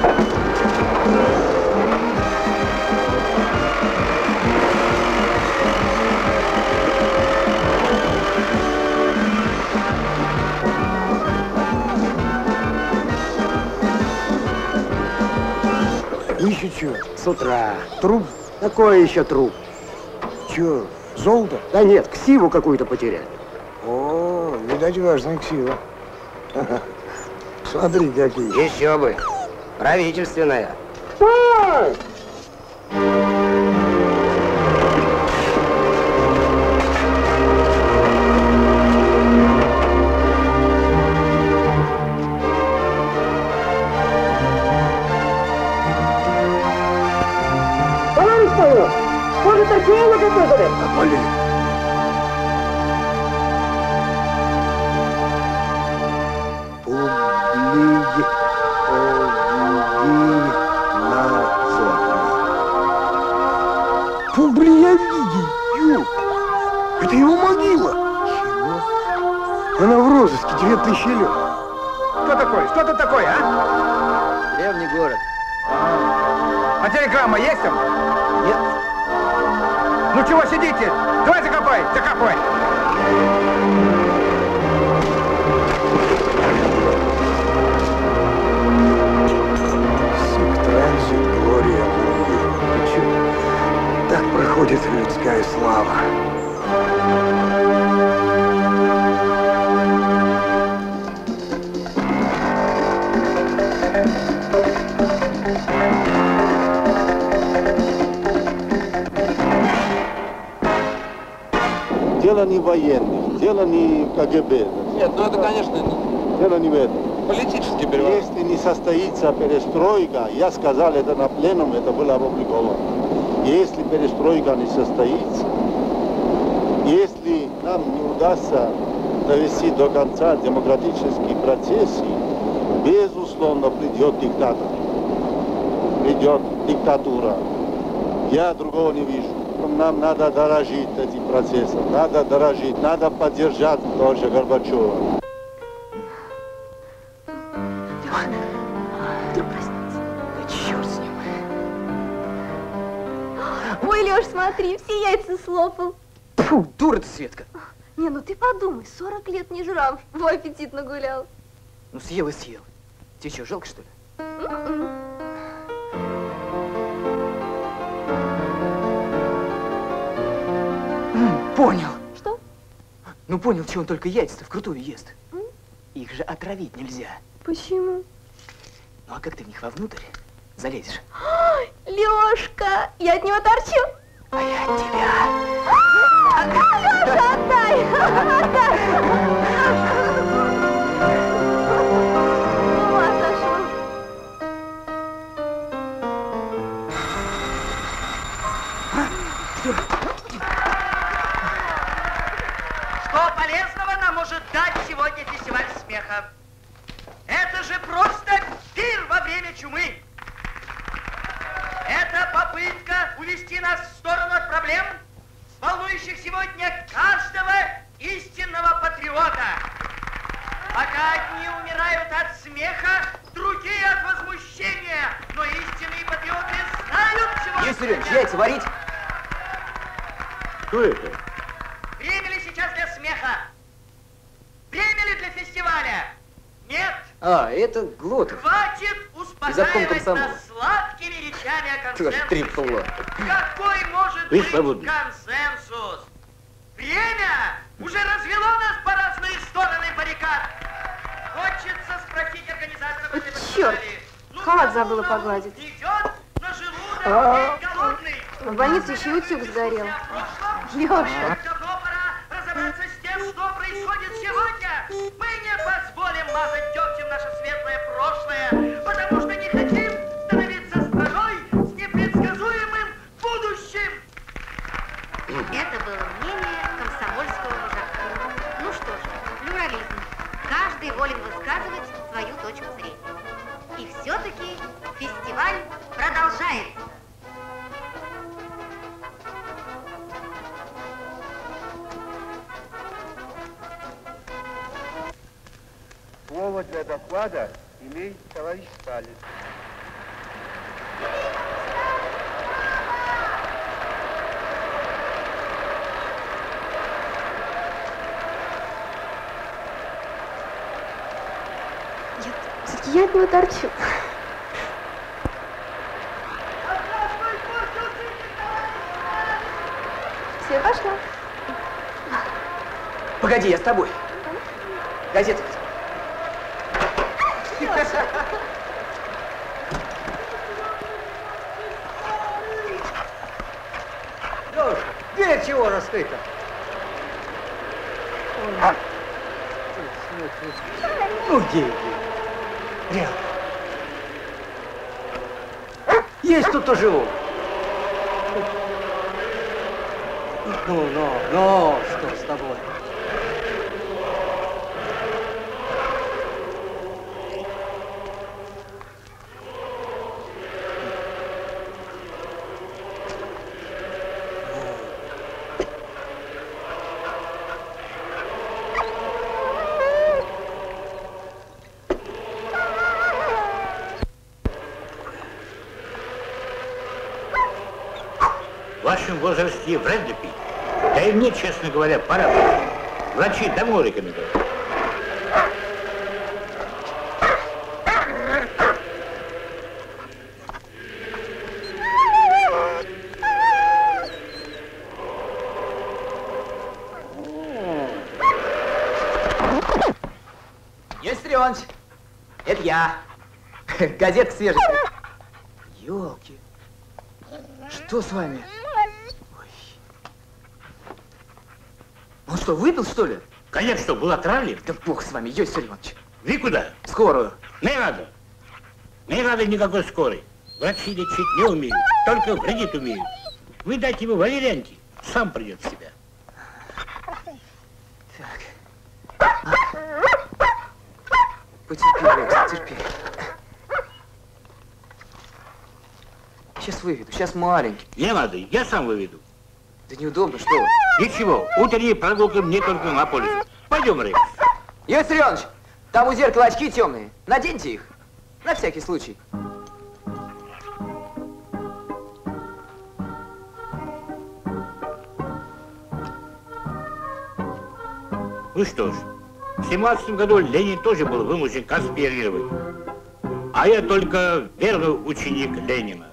Еще что? С утра. Труп? Какой еще труп? Че, золото? Да нет, ксиву какую-то потеряли. О, видать, важная ксива. Смотри, какие. Еще бы. Правительственная. Стой! Может, Арсеева готовили? Молли. Публиевидию. Это его могила. Чего? Она в розыске две тысячи лет. Кто такой? Что тут такое, а? Древний город. А телеграмма есть там? Нет. Ну чего сидите? Давай закопай, закопай. Транзит, Глория, так проходит людская слава. Дело не военных, дело не КГБ. Нет, ну это, конечно, дело не в этом. Политический переворот. Если не состоится перестройка, я сказал это на пленум, это было опубликовано. Если перестройка не состоится, если нам не удастся довести до конца демократические процессы, безусловно придет диктатор, придет диктатура. Я другого не вижу. Нам надо дорожить этим процессом, надо дорожить, надо поддержать товарища Горбачева. Вдруг проснется. Да черт с ним. Ой, Леш, смотри, все яйца слопал. Фу, дура ты, Светка. Не, ну ты подумай, сорок лет не жрал, во аппетит нагулял. Ну съел и съел. Тебе что, жалко, что ли? М-м. Понял. Что? Ну понял, чего он только яйца-то вкрутую ест. М? Их же отравить нельзя. Почему? Ну а как ты в них вовнутрь залезешь? Ой, Лёшка, я от него торчу. А я от тебя. Лёша, отдай! Отдай! С ума сошел. Что полезного нам может дать сегодня фестиваль смеха? Это же просто пир во время чумы. Это попытка увести нас в сторону от проблем, волнующих сегодня каждого истинного патриота. Пока одни умирают от смеха, другие Виссарионович, яйца варить? Что это? Время ли сейчас для смеха? Время ли для фестиваля? Нет. А, это Глотов. Хватит успокаивать нас сладкими речами о консенсусе. Трипло. Какой может Вы быть свободны. консенсус? Время уже развело нас по разные стороны баррикад. Хочется спросить организаторов этой Черт, фестиваля. халат забыла погладить. Идет на желудок, А. ведь голодный. В больнице еще и утюг сгорел. Леша. Давно пора разобраться с тем, что происходит сегодня. Мы не позволим мазать дегтем наше светлое прошлое, потому что не хотим становиться страной с непредсказуемым будущим. Это было мнение комсомольского вожака. Ну что ж, плюрализм. Каждый волен высказывать свою точку зрения. И все-таки фестиваль продолжается. Слово для доклада имеет товарищ Сталин. Я от него торчу. Все, пошла. Погоди, я с тобой. Газету. Леша, где чего раскрыто? Ну, где, где? Рядом. Есть тут кто живу. Ну, ну, ну, что с тобой? В вашем возрасте вряд ли пить. Да и мне, честно говоря, пора. Врачи давно рекомендуют. Виссарионович, это я. Газетка свежая. Ёлки. Что с вами? Ой. Он что, выпил, что ли? Коньяк что, был отравлен? Да бог с вами, Йосиф Иванович. Вы куда? Скорую. Не надо. Не надо никакой скорой. Врачи лечить не умеют, только вредить умеют. Вы дайте ему валерьянки, сам придет в себя. Потерпи, Лекс, терпи. Сейчас выведу, сейчас маленький. Не надо, я сам выведу. Да неудобно, что вы? Ничего, утренняя прогулка мне только на пользу. Пойдем, Рекс. Йосиф Иванович, там у зеркала очки темные. Наденьте их. На всякий случай. Ну что ж, в семнадцатом году Ленин тоже был вынужден конспирировать. А я только верный ученик Ленина.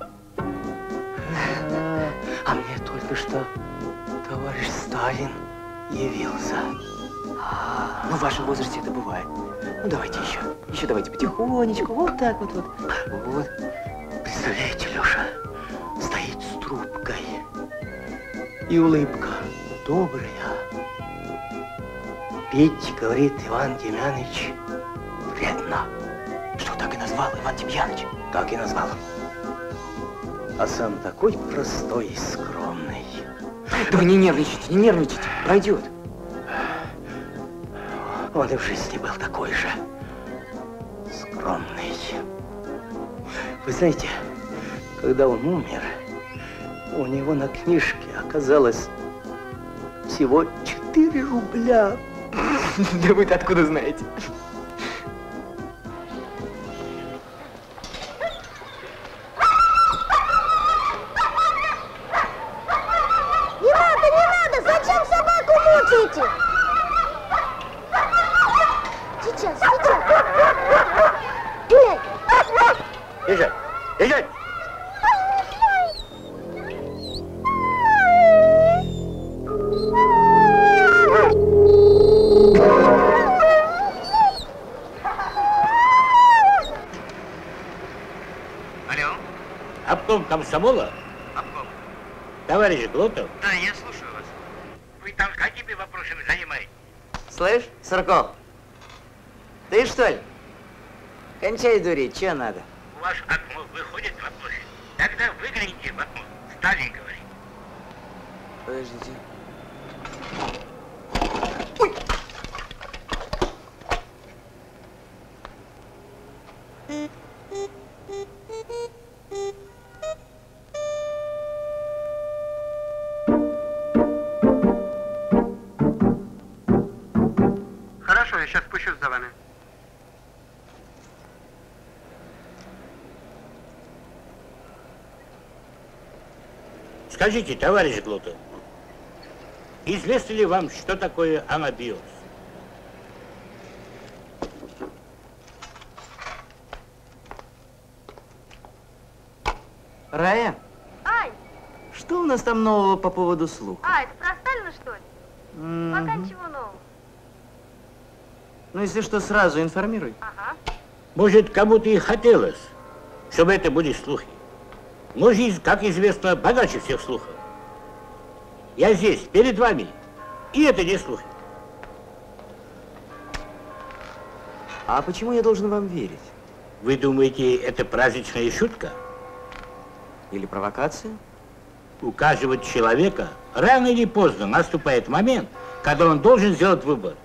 А мне только что товарищ Сталин явился. А, ну, в вашем возрасте это бывает. Ну, давайте еще. Еще давайте потихонечку. Вот так вот, вот. Вот. Представляете, Леша, стоит с трубкой. И улыбка добрая. Пить, говорит Иван Демьяныч, вредно. Что, так и назвал Иван Демьяныч? Так и назвал. А сам такой простой и скромный. Да вы не нервничайте, не нервничайте. Пройдет. Он и в жизни был такой же. Скромный. Вы знаете, когда он умер, у него на книжке оказалось всего четыре рубля. Да вы-то откуда знаете? Лежать! Лежать! Алло. Обком комсомола? Обком. Товарищ Глотов? Да, я слушаю вас. Вы там какими вопросами занимаетесь? Слышь, Сурков, ты что ли? Кончай дурить, что надо? Ваш окно выходит на площадь. Тогда выгляните в окно. Сталин говорит. Подождите. Хорошо, я сейчас спущусь за вами. Скажите, товарищ Глотов, известно ли вам, что такое анабиоз? Рая, Ай, что у нас там нового по поводу слуха? а, это про Сталина, что ли? Пока Мгм. ничего нового. Ну, если что, сразу информируй. Ага. Может, кому-то и хотелось, чтобы это были слухи. Но жизнь, как известно, богаче всех слухов. Я здесь, перед вами, и это не слухи. А почему я должен вам верить? Вы думаете, это праздничная шутка? Или провокация? У каждого человека рано или поздно наступает момент, когда он должен сделать выбор.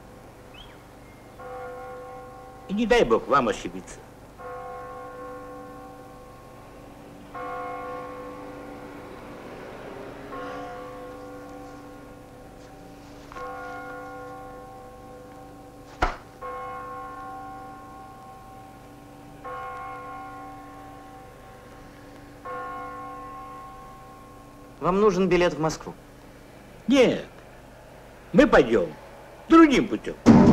И не дай бог вам ошибиться. Вам нужен билет в Москву? Нет, мы пойдем другим путем.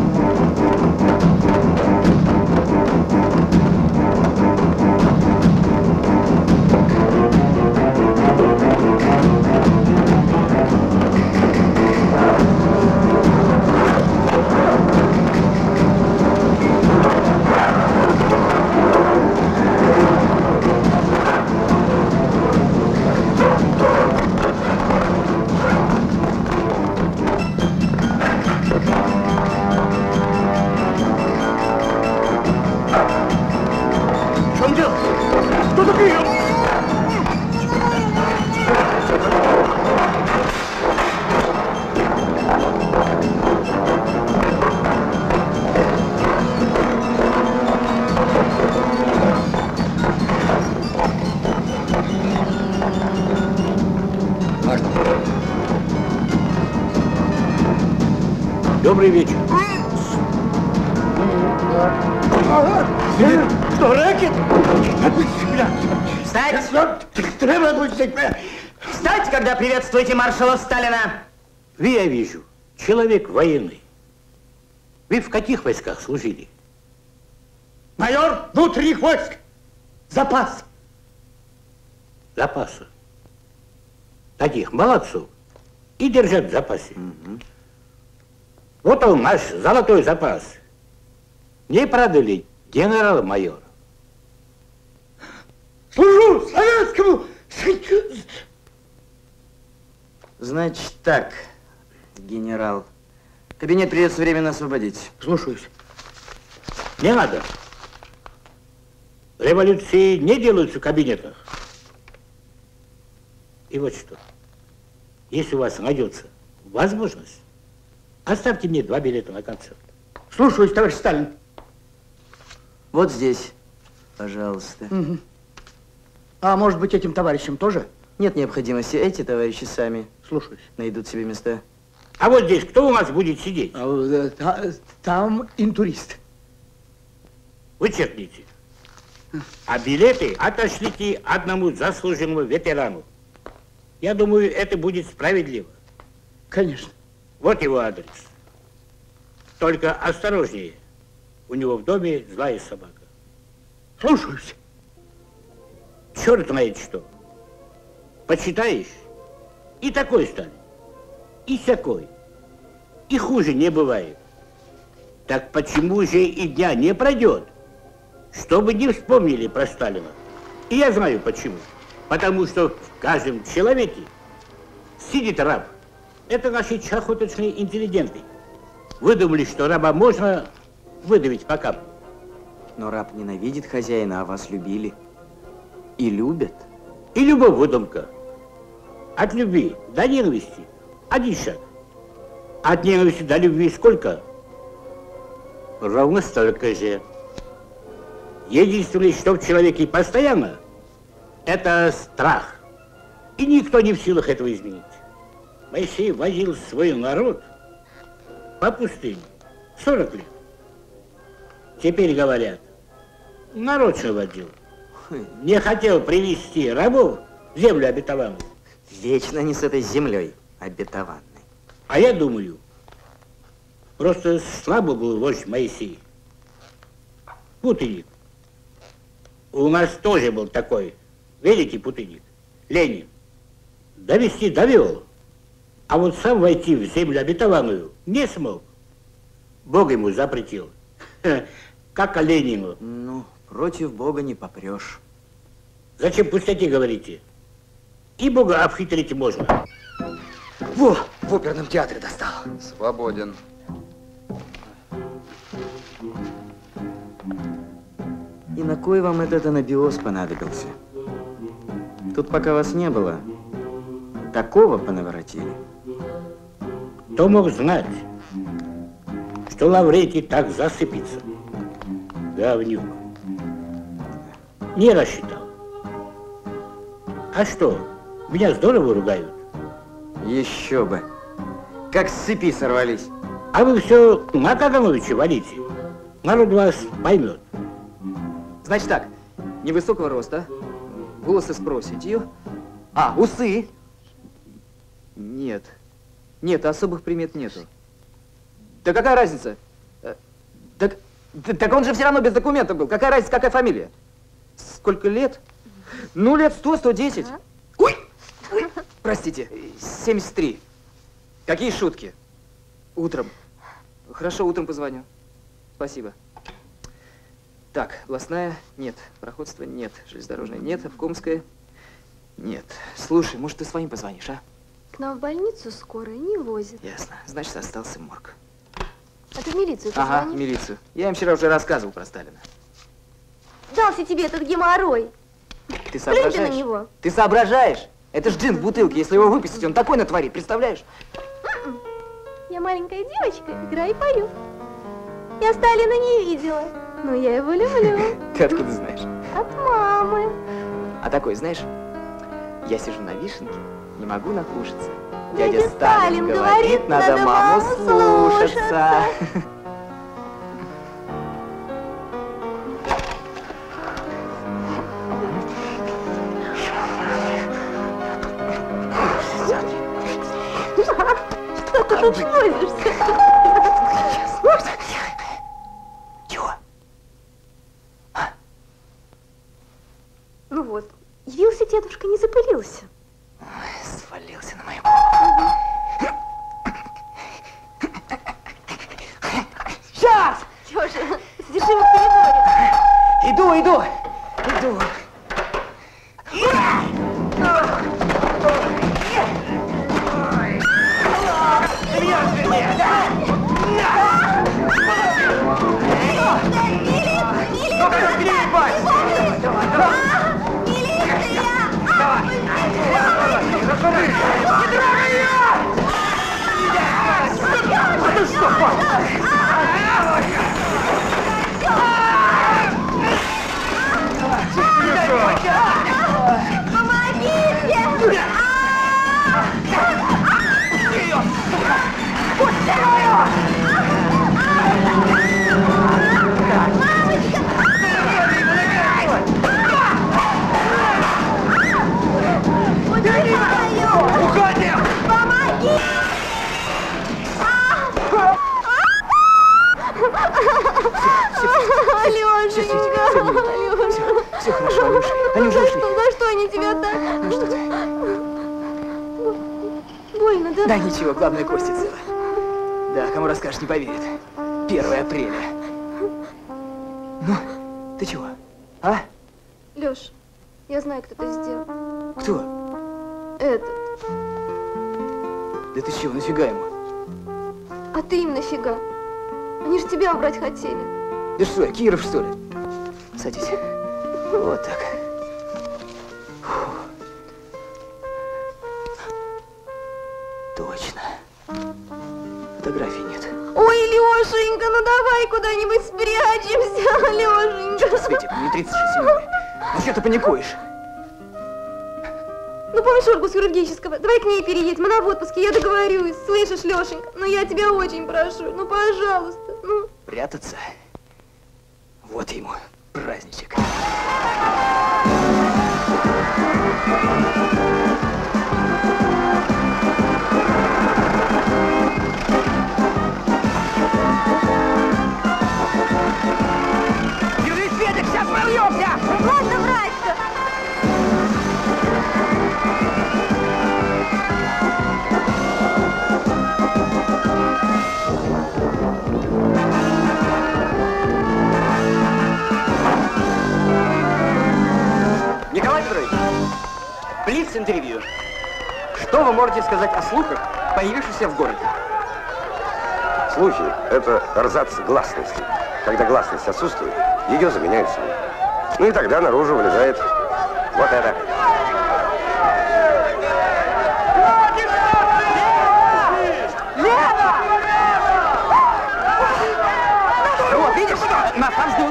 В чем дело? Кто такие? Добрый вечер. Что, рэкет? Встать! Треба будет... Встать, когда приветствуете маршала Сталина! Вы, я вижу, человек военный. Вы в каких войсках служили? Майор внутренних войск. Запас. Запаса. Таких молодцов и держат в запасе. Вот он, наш золотой запас. Не правда ли, генерал-майор? Служу советскому Союзу. Значит так, генерал. Кабинет придется временно освободить. Слушаюсь. Не надо. Революции не делаются в кабинетах. И вот что. Если у вас найдется возможность, оставьте мне два билета на концерт. Слушаюсь, товарищ Сталин. Вот здесь, пожалуйста. Угу. А может быть, этим товарищам тоже? Нет необходимости. Эти товарищи сами Слушаюсь. найдут себе места. А вот здесь кто у нас будет сидеть? А, та, там интурист. Вы черкните. А билеты отошлите одному заслуженному ветерану. Я думаю, это будет справедливо. Конечно. Вот его адрес. Только осторожнее. У него в доме злая собака. Слушаюсь. черт знает что. Почитаешь, и такой стали, и сякой, и хуже не бывает. Так почему же и дня не пройдет, чтобы не вспомнили про Сталина? И я знаю почему. Потому что в каждом человеке сидит раб. Это наши чахоточные интеллигенты. Выдумали, что раба можно выдавить по капле. Но раб ненавидит хозяина, а вас любили. И любят. И любовь выдумка. От любви до ненависти один шаг. От ненависти до любви сколько? Ровно столько же. Единственное, что в человеке постоянно, это страх. И никто не в силах этого изменить. Моисей возил свой народ по пустыне сорок лет. Теперь говорят, нарочно водил. Не хотел привести рабов в землю обетованную. Вечно они с этой землей обетованной. А я думаю, просто слабо был вождь Моисей. Путаник. У нас тоже был такой великий путаник, Ленин. Довести довел, а вот сам войти в землю обетованную не смог. Бог ему запретил. Как Ленину. Ну, против Бога не попрешь. Зачем пустоте говорите? И Бога обхитрить можно. Во, в оперном театре достал. Свободен. И на кой вам этот анабиоз понадобился? Тут пока вас не было, такого понаворотили. Кто мог знать, что Лаврентий так засыпется? Говнюк. Не рассчитал. А что, меня здорово ругают? Еще бы. Как с цепи сорвались. А вы все на Кагановича валите. Народ вас поймет. Значит так, невысокого роста, волосы с проседью. А, усы. Нет. Нет, особых примет нету. Да какая разница? Так, так он же все равно без документов был. Какая разница, какая фамилия? Сколько лет? Ну, лет сто, сто десять. А? Ой! Ой! Простите, семьдесят три. Какие шутки? Утром. Хорошо, утром позвоню. Спасибо. Так, областная нет, проходство нет, железнодорожная нет, обкомская нет. Слушай, может, ты своим позвонишь, а? К нам в больницу скорая не возят. Ясно. Значит, остался морг. А ты в милицию позвони. Ага, в милицию. Я им вчера уже рассказывал про Сталина. Дался тебе этот геморрой. Ты соображаешь? Плюньте на него. Ты соображаешь? Это ж джин в бутылке. Если его выписать, он такой натворит, представляешь? Я маленькая девочка, играю и пою. Я Сталина не видела, но я его люблю. Ты откуда знаешь? От мамы. А такой, знаешь, я сижу на вишенке, не могу накушаться. Дядя, Дядя Сталин, Сталин говорит, надо, надо маму слушаться. слушаться. Что ты тут возишься? Чего? А? Ну вот, явился дедушка, не запылился. Ой, свалился на мою. Сейчас! Лёша, задержи его в коридоре. Иду, иду, иду. Лёшенька, Лёша. Все хорошо, Алёша. Они уже ушли. Да ничего, главное, кости целы. Да, кому расскажешь, не поверит. первое апреля. Ну, ты чего? А? Лёш, я знаю, кто это сделал. Кто? Этот. Да ты чего, нафига ему? А ты им нафига? Они же тебя убрать хотели. Да что, я, Киров, что ли? Садись. Вот так. Фу. Точно. Фотографий нет. Ой, Лёшенька, ну давай куда-нибудь спрячемся, Лёшенька. Светик, не тридцать шесть седьмой. Ну что ты паникуешь? Ну помнишь Ольгу с хирургического? Давай к ней переедем, она в отпуске, я договорюсь. Слышишь, Лёшенька? Ну я тебя очень прошу, ну пожалуйста, ну. Прятаться? Вот ему праздничек. Держись, Светик, сейчас прольемся! Ладно, брать-то! Николай Петрович, блиц-интервью. Что вы можете сказать о слухах, появившихся в городе? Слухи – это эрзац гласности. Когда гласность отсутствует, ее заменяют слух. Ну и тогда наружу вылезает вот это. Лена! Вот, видишь, нас там ждут.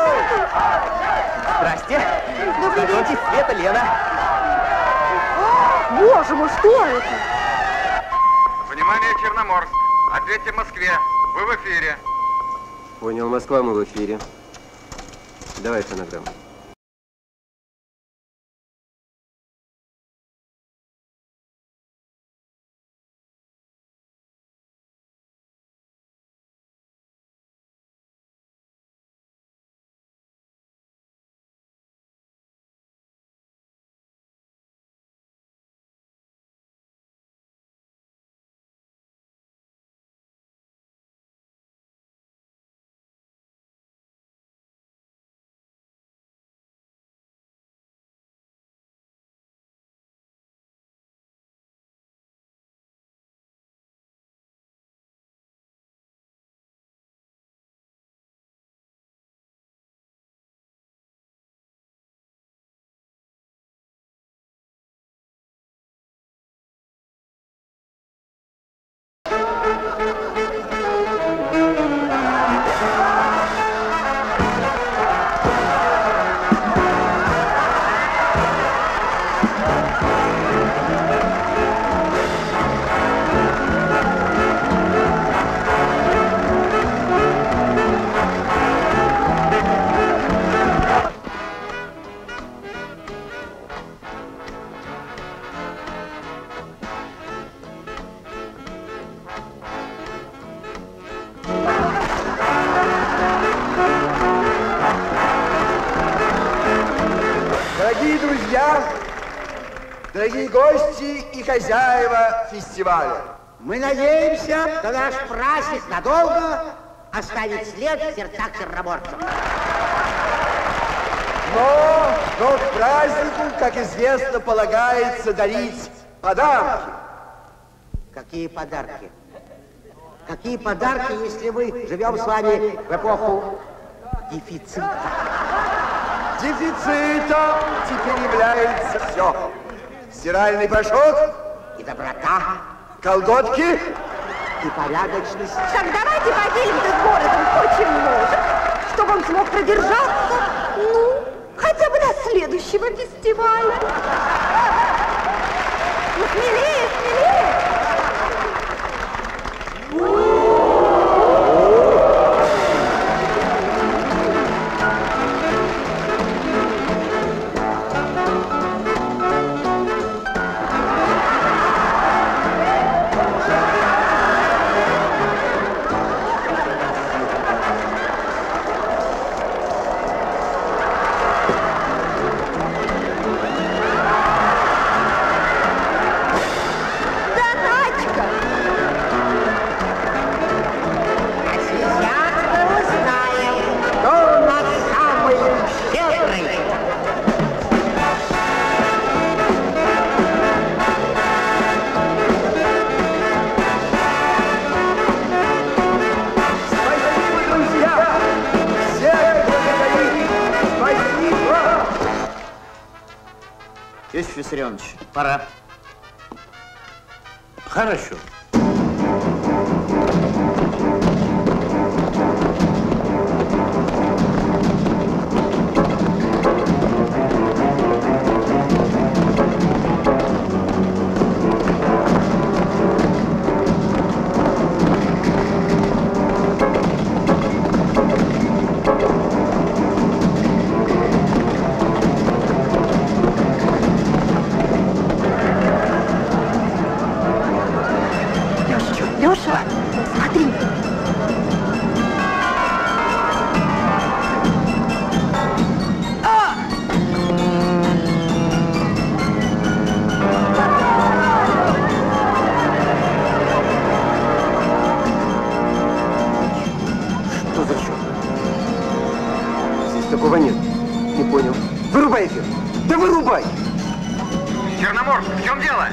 Здрасте. Знакомьтесь, Света, Лена. Боже мой, что это? Внимание, Черноморск. Ответьте Москве. Вы в эфире. Понял, Москва, мы в эфире. Давай фонограмму. Дорогие друзья, дорогие гости и хозяева фестиваля. Мы надеемся, что наш праздник надолго оставит след в сердцах черноморцев. Но, но к празднику, как известно, полагается дарить подарки. Какие подарки? Какие подарки, если мы живем с вами в эпоху дефицита? Дефицитом теперь является все. Стиральный порошок и доброта, колготки и порядочность. Так давайте поделимся с городом хоть немного, чтобы он смог продержаться, ну, хотя бы до следующего фестиваля. Ну, смелее, смелее. Иосиф Виссарионович, пора. Хорошо. Леша, смотри. А! Что за черт? Здесь такого нет. Не понял. Вырубай эфир. Да вырубай! Черноморск, в чем дело?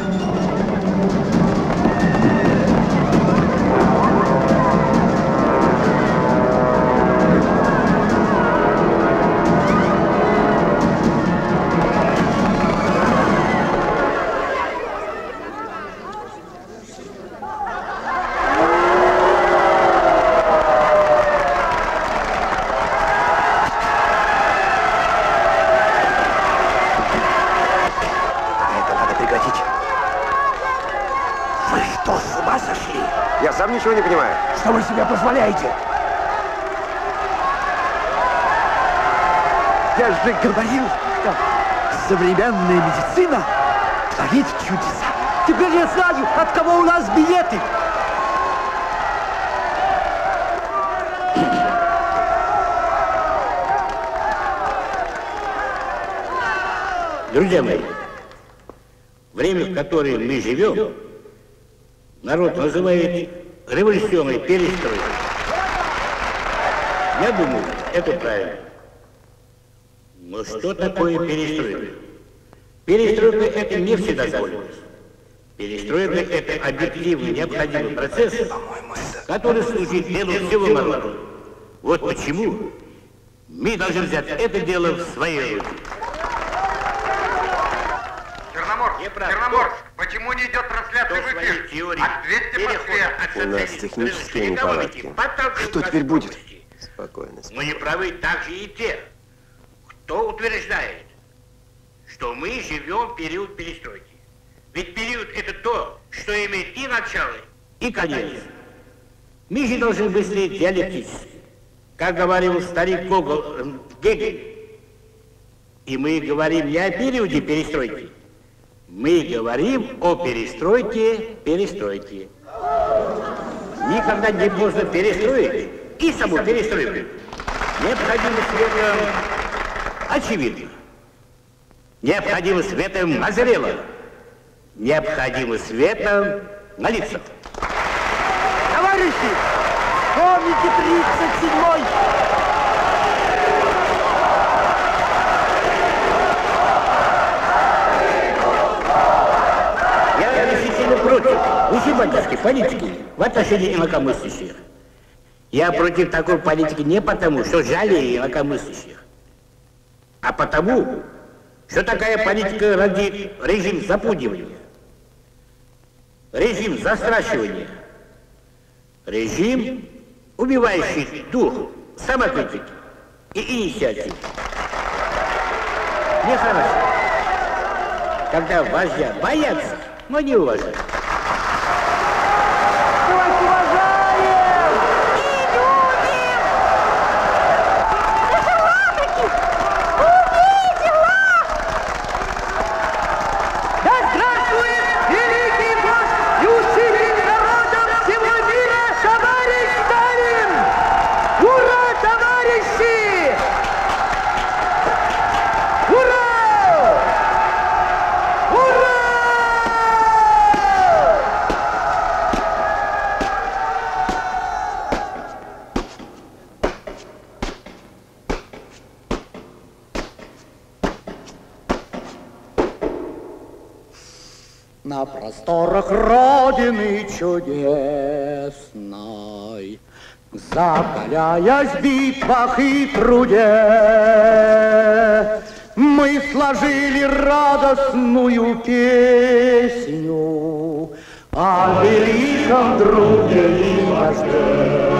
Я сам ничего не понимаю. Что вы себе позволяете? Я же говорил, что современная медицина творит чудеса. Теперь я знаю, от кого у нас билеты. Друзья мои, время, в которое мы живем, народ называет революционной перестройкой. Я думаю, это правильно. Но что такое перестройка? Перестройка – это не вседозволенность. Перестройка – это объективный необходимый процесс, который служит делу всего народа. Вот почему мы должны взять это дело в свои руки. Черноморск, Черноморск, почему не идет трансляция в эфир? Ответьте Москве. У нас технические неполадки. Что теперь будет? Спокойно. Но неправы также и те, кто утверждает, что мы живем в период перестройки. Ведь период – это то, что имеет и начало, и конец. Мы же должны мыслить диалектически. Как говорил старик Гогол, Гегель. И мы говорим не о периоде перестройки. Мы говорим о перестройке перестройки. Никогда не поздно перестроить и саму перестройку. Необходимость в этом очевидна. Необходимость в этом назрела. Необходимость в этом налицо. Товарищи, помните тридцать седьмой? Я решительно против усибательской политики в отношении инакомыслящих. Я против такой политики не потому, что жалею инакомыслящих, а потому, что такая политика родит режим запугивания, режим застращивания, режим, убивающий дух самокритики и инициативы. Нехорошо, когда вождя боятся, но не уважают. На просторах Родины чудесной, закаляясь в битвах и труде, мы сложили радостную песню о великом друге и вожде.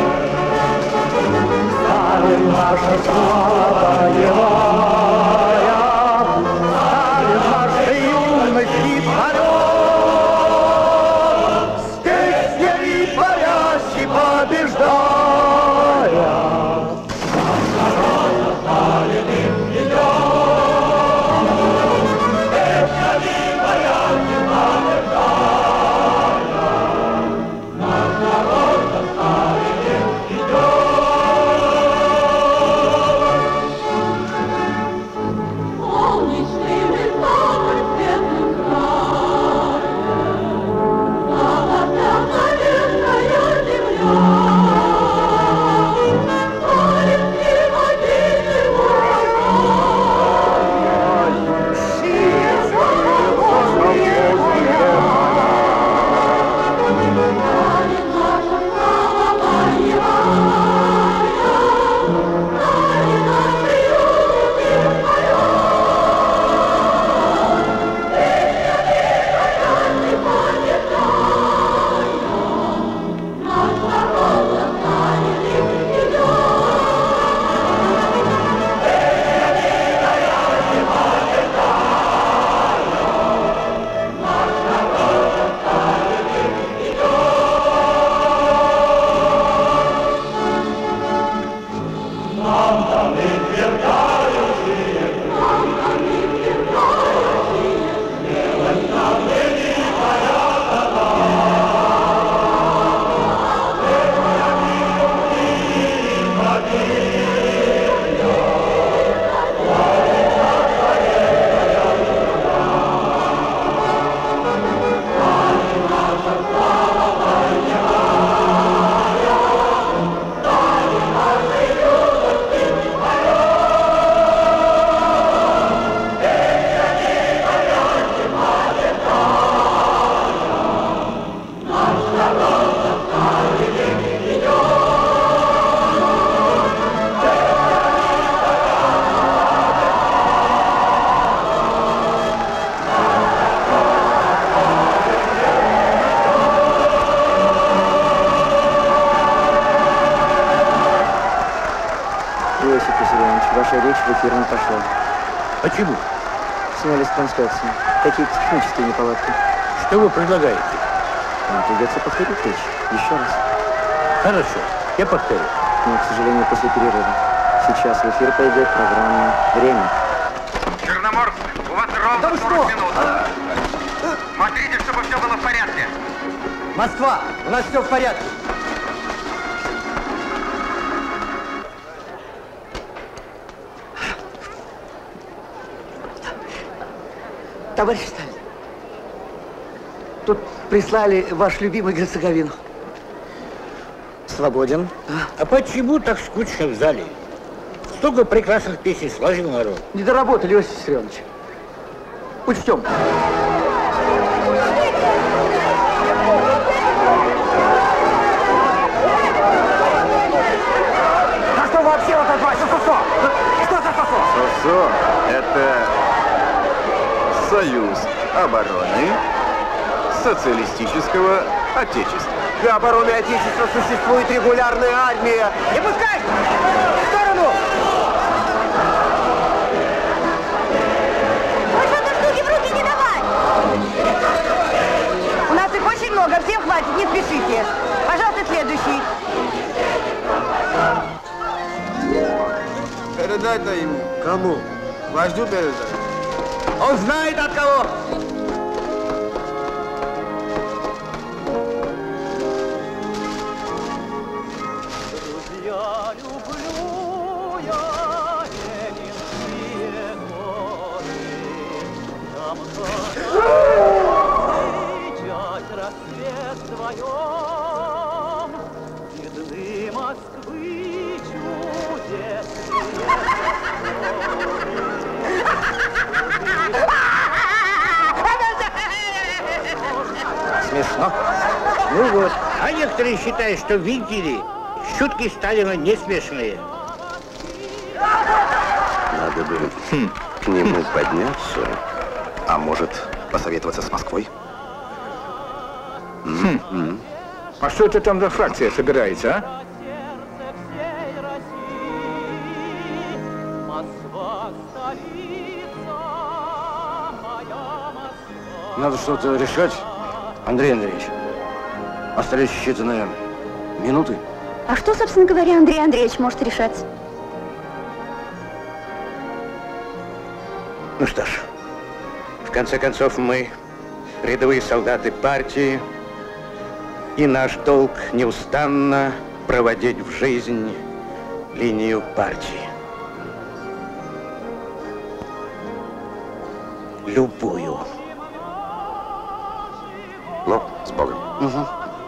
Сталин, наша слава героя, Сталин, нашей юности полет, с песнями парящий побеждая. Почему? Сняли с трансляции. Какие-то технические неполадки. Что вы предлагаете? Нам придется повторить речь. Еще раз. Хорошо, я повторю. Но, к сожалению, после перерыва. Сейчас в эфир пойдет программа «Время». Черноморск, у вас ровно да сорок минут. Смотрите, чтобы все было в порядке. Москва, у нас все в порядке. Товарищ Сталин, тут прислали ваш любимый Герцеговину. Свободен. А почему так скучно в зале? Столько прекрасных песен сложил народ. Не доработали, Иосиф Виссарионович. Учтем. А что вообще вот это ваше СОСО? Что за СОСО? СОСО – это Союз обороны социалистического отечества. Для обороны Отечества существует регулярная армия. Не пускай! В сторону! Больше этой штуки в руки не давай! У нас их очень много, всем хватит, не спешите. Пожалуйста, следующий. Передай-то ему. Кому? Вождю передай. Он знает от кого. Я люблю, я ленинские годы, там встречать рассвет вдвоем, видны Москвы чудесные. Смешно. Ну вот. А некоторые считают, что видели, шутки Сталина не смешные. Надо бы Хм. К нему подняться, а может посоветоваться с Москвой? Хм. Mm-hmm. А что это там за фракция собирается, а? Надо что-то решать, Андрей Андреевич. Остались считанные минуты. А что, собственно говоря, Андрей Андреевич может решать? Ну что ж, в конце концов, мы рядовые солдаты партии, и наш долг неустанно проводить в жизнь линию партии. Любую. Ну, с Богом. Угу.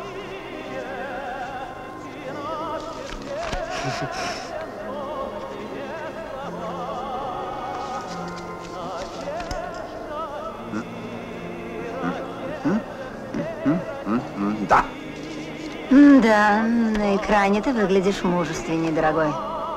Да. Да, на экране ты выглядишь мужественнее, дорогой.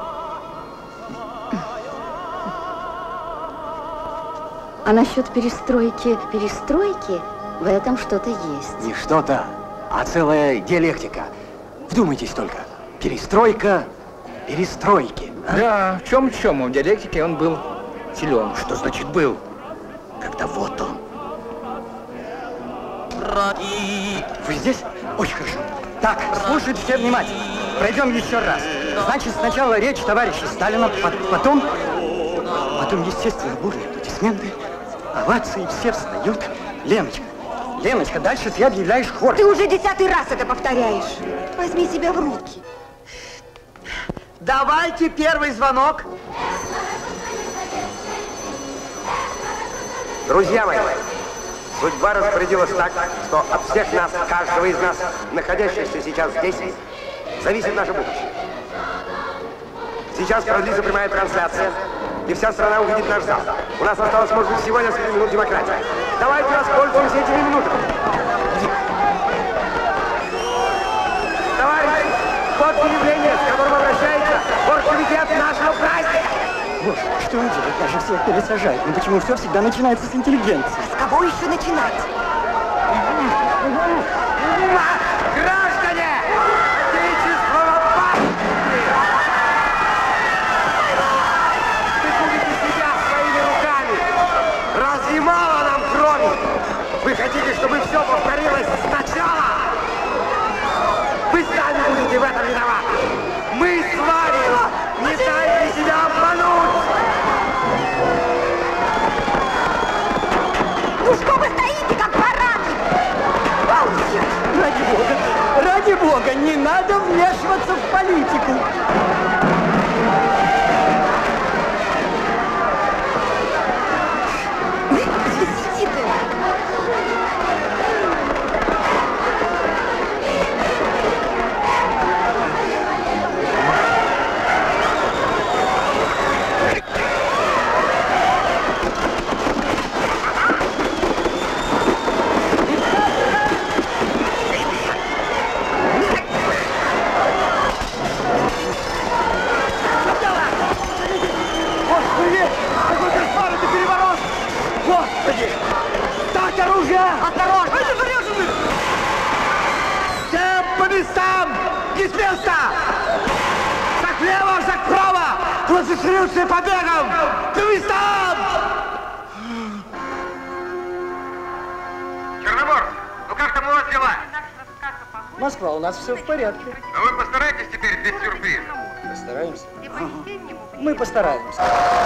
А насчет перестройки, перестройки, в этом что-то есть. Не что-то, а целая диалектика. Вдумайтесь только. Перестройка, перестройки. А? Да, в чем в чем, в диалектике он был силен. Что значит был? Когда вот он. Вы здесь? Очень хорошо. Так, слушайте все внимательно. Пройдем еще раз. Значит, сначала речь товарища Сталина, потом... Потом, естественно, бурные аплодисменты, овации, все встают. Леночка, Леночка, дальше ты объявляешь хор. Ты уже десятый раз это повторяешь. Возьми себя в руки. Давайте первый звонок. Друзья мои, судьба распорядилась так, что от всех нас, каждого из нас, находящихся сейчас здесь, зависит наше будущее. Сейчас продлится прямая трансляция, и вся страна увидит наш зал. У нас осталось, может быть, всего несколько минут демократии. Давайте воспользуемся этими минутами. Товарищи, вот объявление, с которым обращается оргкомитет нашего праздника. Боже, что он делает? Даже всех пересажает. Ну почему все всегда начинается с интеллигенции? А с кого еще начинать? Граждане! Отечество партии! Вы будете себя своими руками! Разве мало нам крови? Вы хотите, чтобы все повторилось сначала? Вы сами будете в этом виноваты! Мы с вами! Не дайте себя обмануть! Ну что вы стоите, как бараны? Ради бога, ради бога, не надо вмешиваться в политику. Иди ты. Господи! Так, оружие! Осторожно! Всем по местам! Не с места! Шаг влево, шаг вправо! Концентрируйся побегом! По местам! Черноморск, ну как там у вас дела? Москва, у нас все в порядке. А вы постарайтесь теперь без сюрприза. Постараемся. Мы постараемся.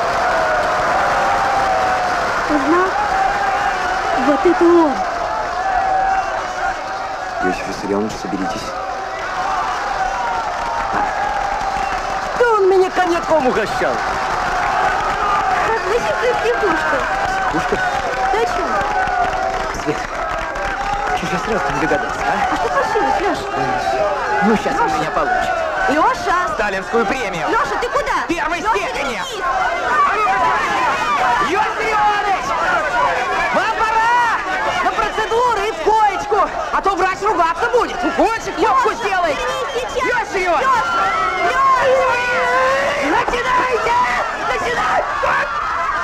Узнал? Вот это он. Иосиф Виссарионович, соберитесь. Да он меня коньяком угощал. Отличная психушка. Пушка? Точно? Свет, чуть я сразу не догадался, а? А что случилось, Леша? Ну, сейчас он меня получит. Леша! Сталинскую премию. Леша, ты куда? Первой Леша, степени. вернись! Иосиф Иванович! Вам пора! На процедуры и в коечку! А то врач ругаться будет! У коечек легко сделает! Иосиф Иванович! Леша! Начинайте! Начинайте!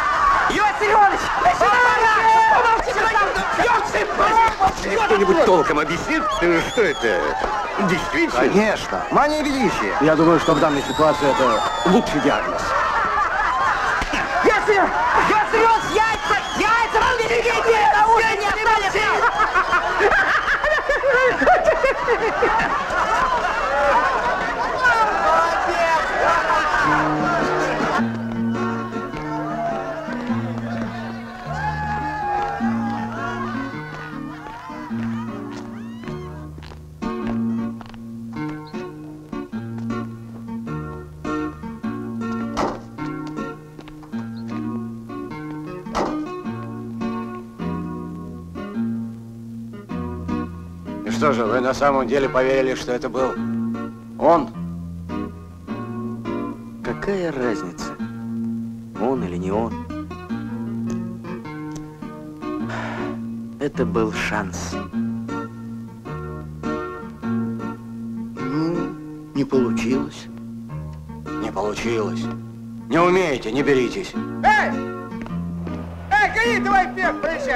Кто-нибудь толком объяснит, что это действительно? Конечно. Мания величия. Я думаю, что в данной ситуации это лучший диагноз. Если, если он с яйца, яйца вам берегите, потому что не остались. Что же, вы на самом деле поверили, что это был он? Какая разница, он или не он? Это был шанс. Ну, не получилось. Не получилось. Не умеете, не беритесь. Эй! Эй, гони, давай вверх, проезжай!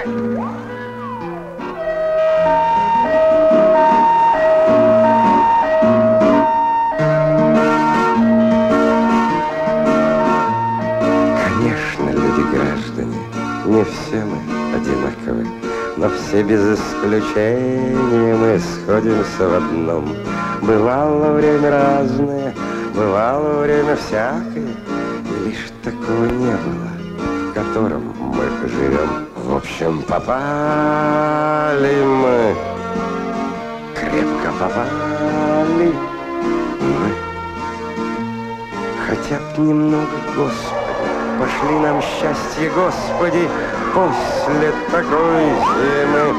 Конечно, люди-граждане, не все мы одинаковы, но все без исключения мы сходимся в одном. Бывало время разное, бывало время всякое, и лишь такого не было, в котором мы живем. В общем, попали мы, крепко попали мы. Хотя б немного, Господи, пошли нам счастье, Господи, после такой зимы.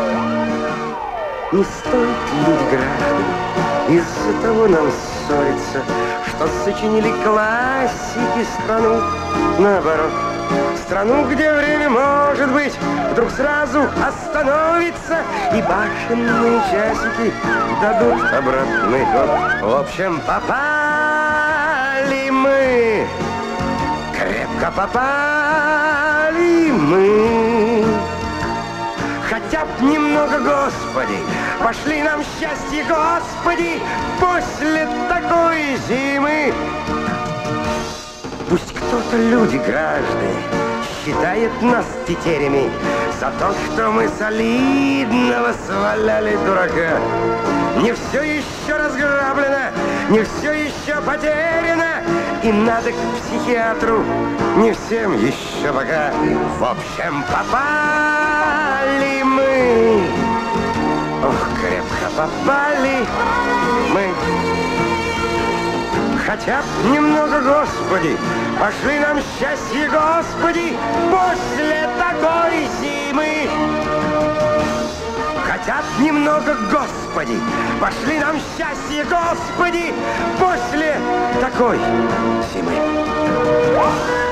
Не стоит, люди граждане, из-за того нам ссориться, что сочинили классики страну, наоборот. Страну, где время, может быть, вдруг сразу остановится, и башенные часики дадут обратный ход. В общем, попали мы, крепко попали мы. Хотя б немного, Господи, пошли нам счастье, Господи, после такой зимы. Пусть кто-то, люди граждане, считает нас тетерями за то, что мы солидного сваляли дурака. Не все еще разграблено, не все еще потеряно, и надо к психиатру не всем еще пока. В общем, попали мы, ох, крепко попали мы. Хотя б немного, Господи, пошли нам счастье, Господи, после такой зимы. Хотя б немного, Господи, пошли нам счастье, Господи, после такой зимы.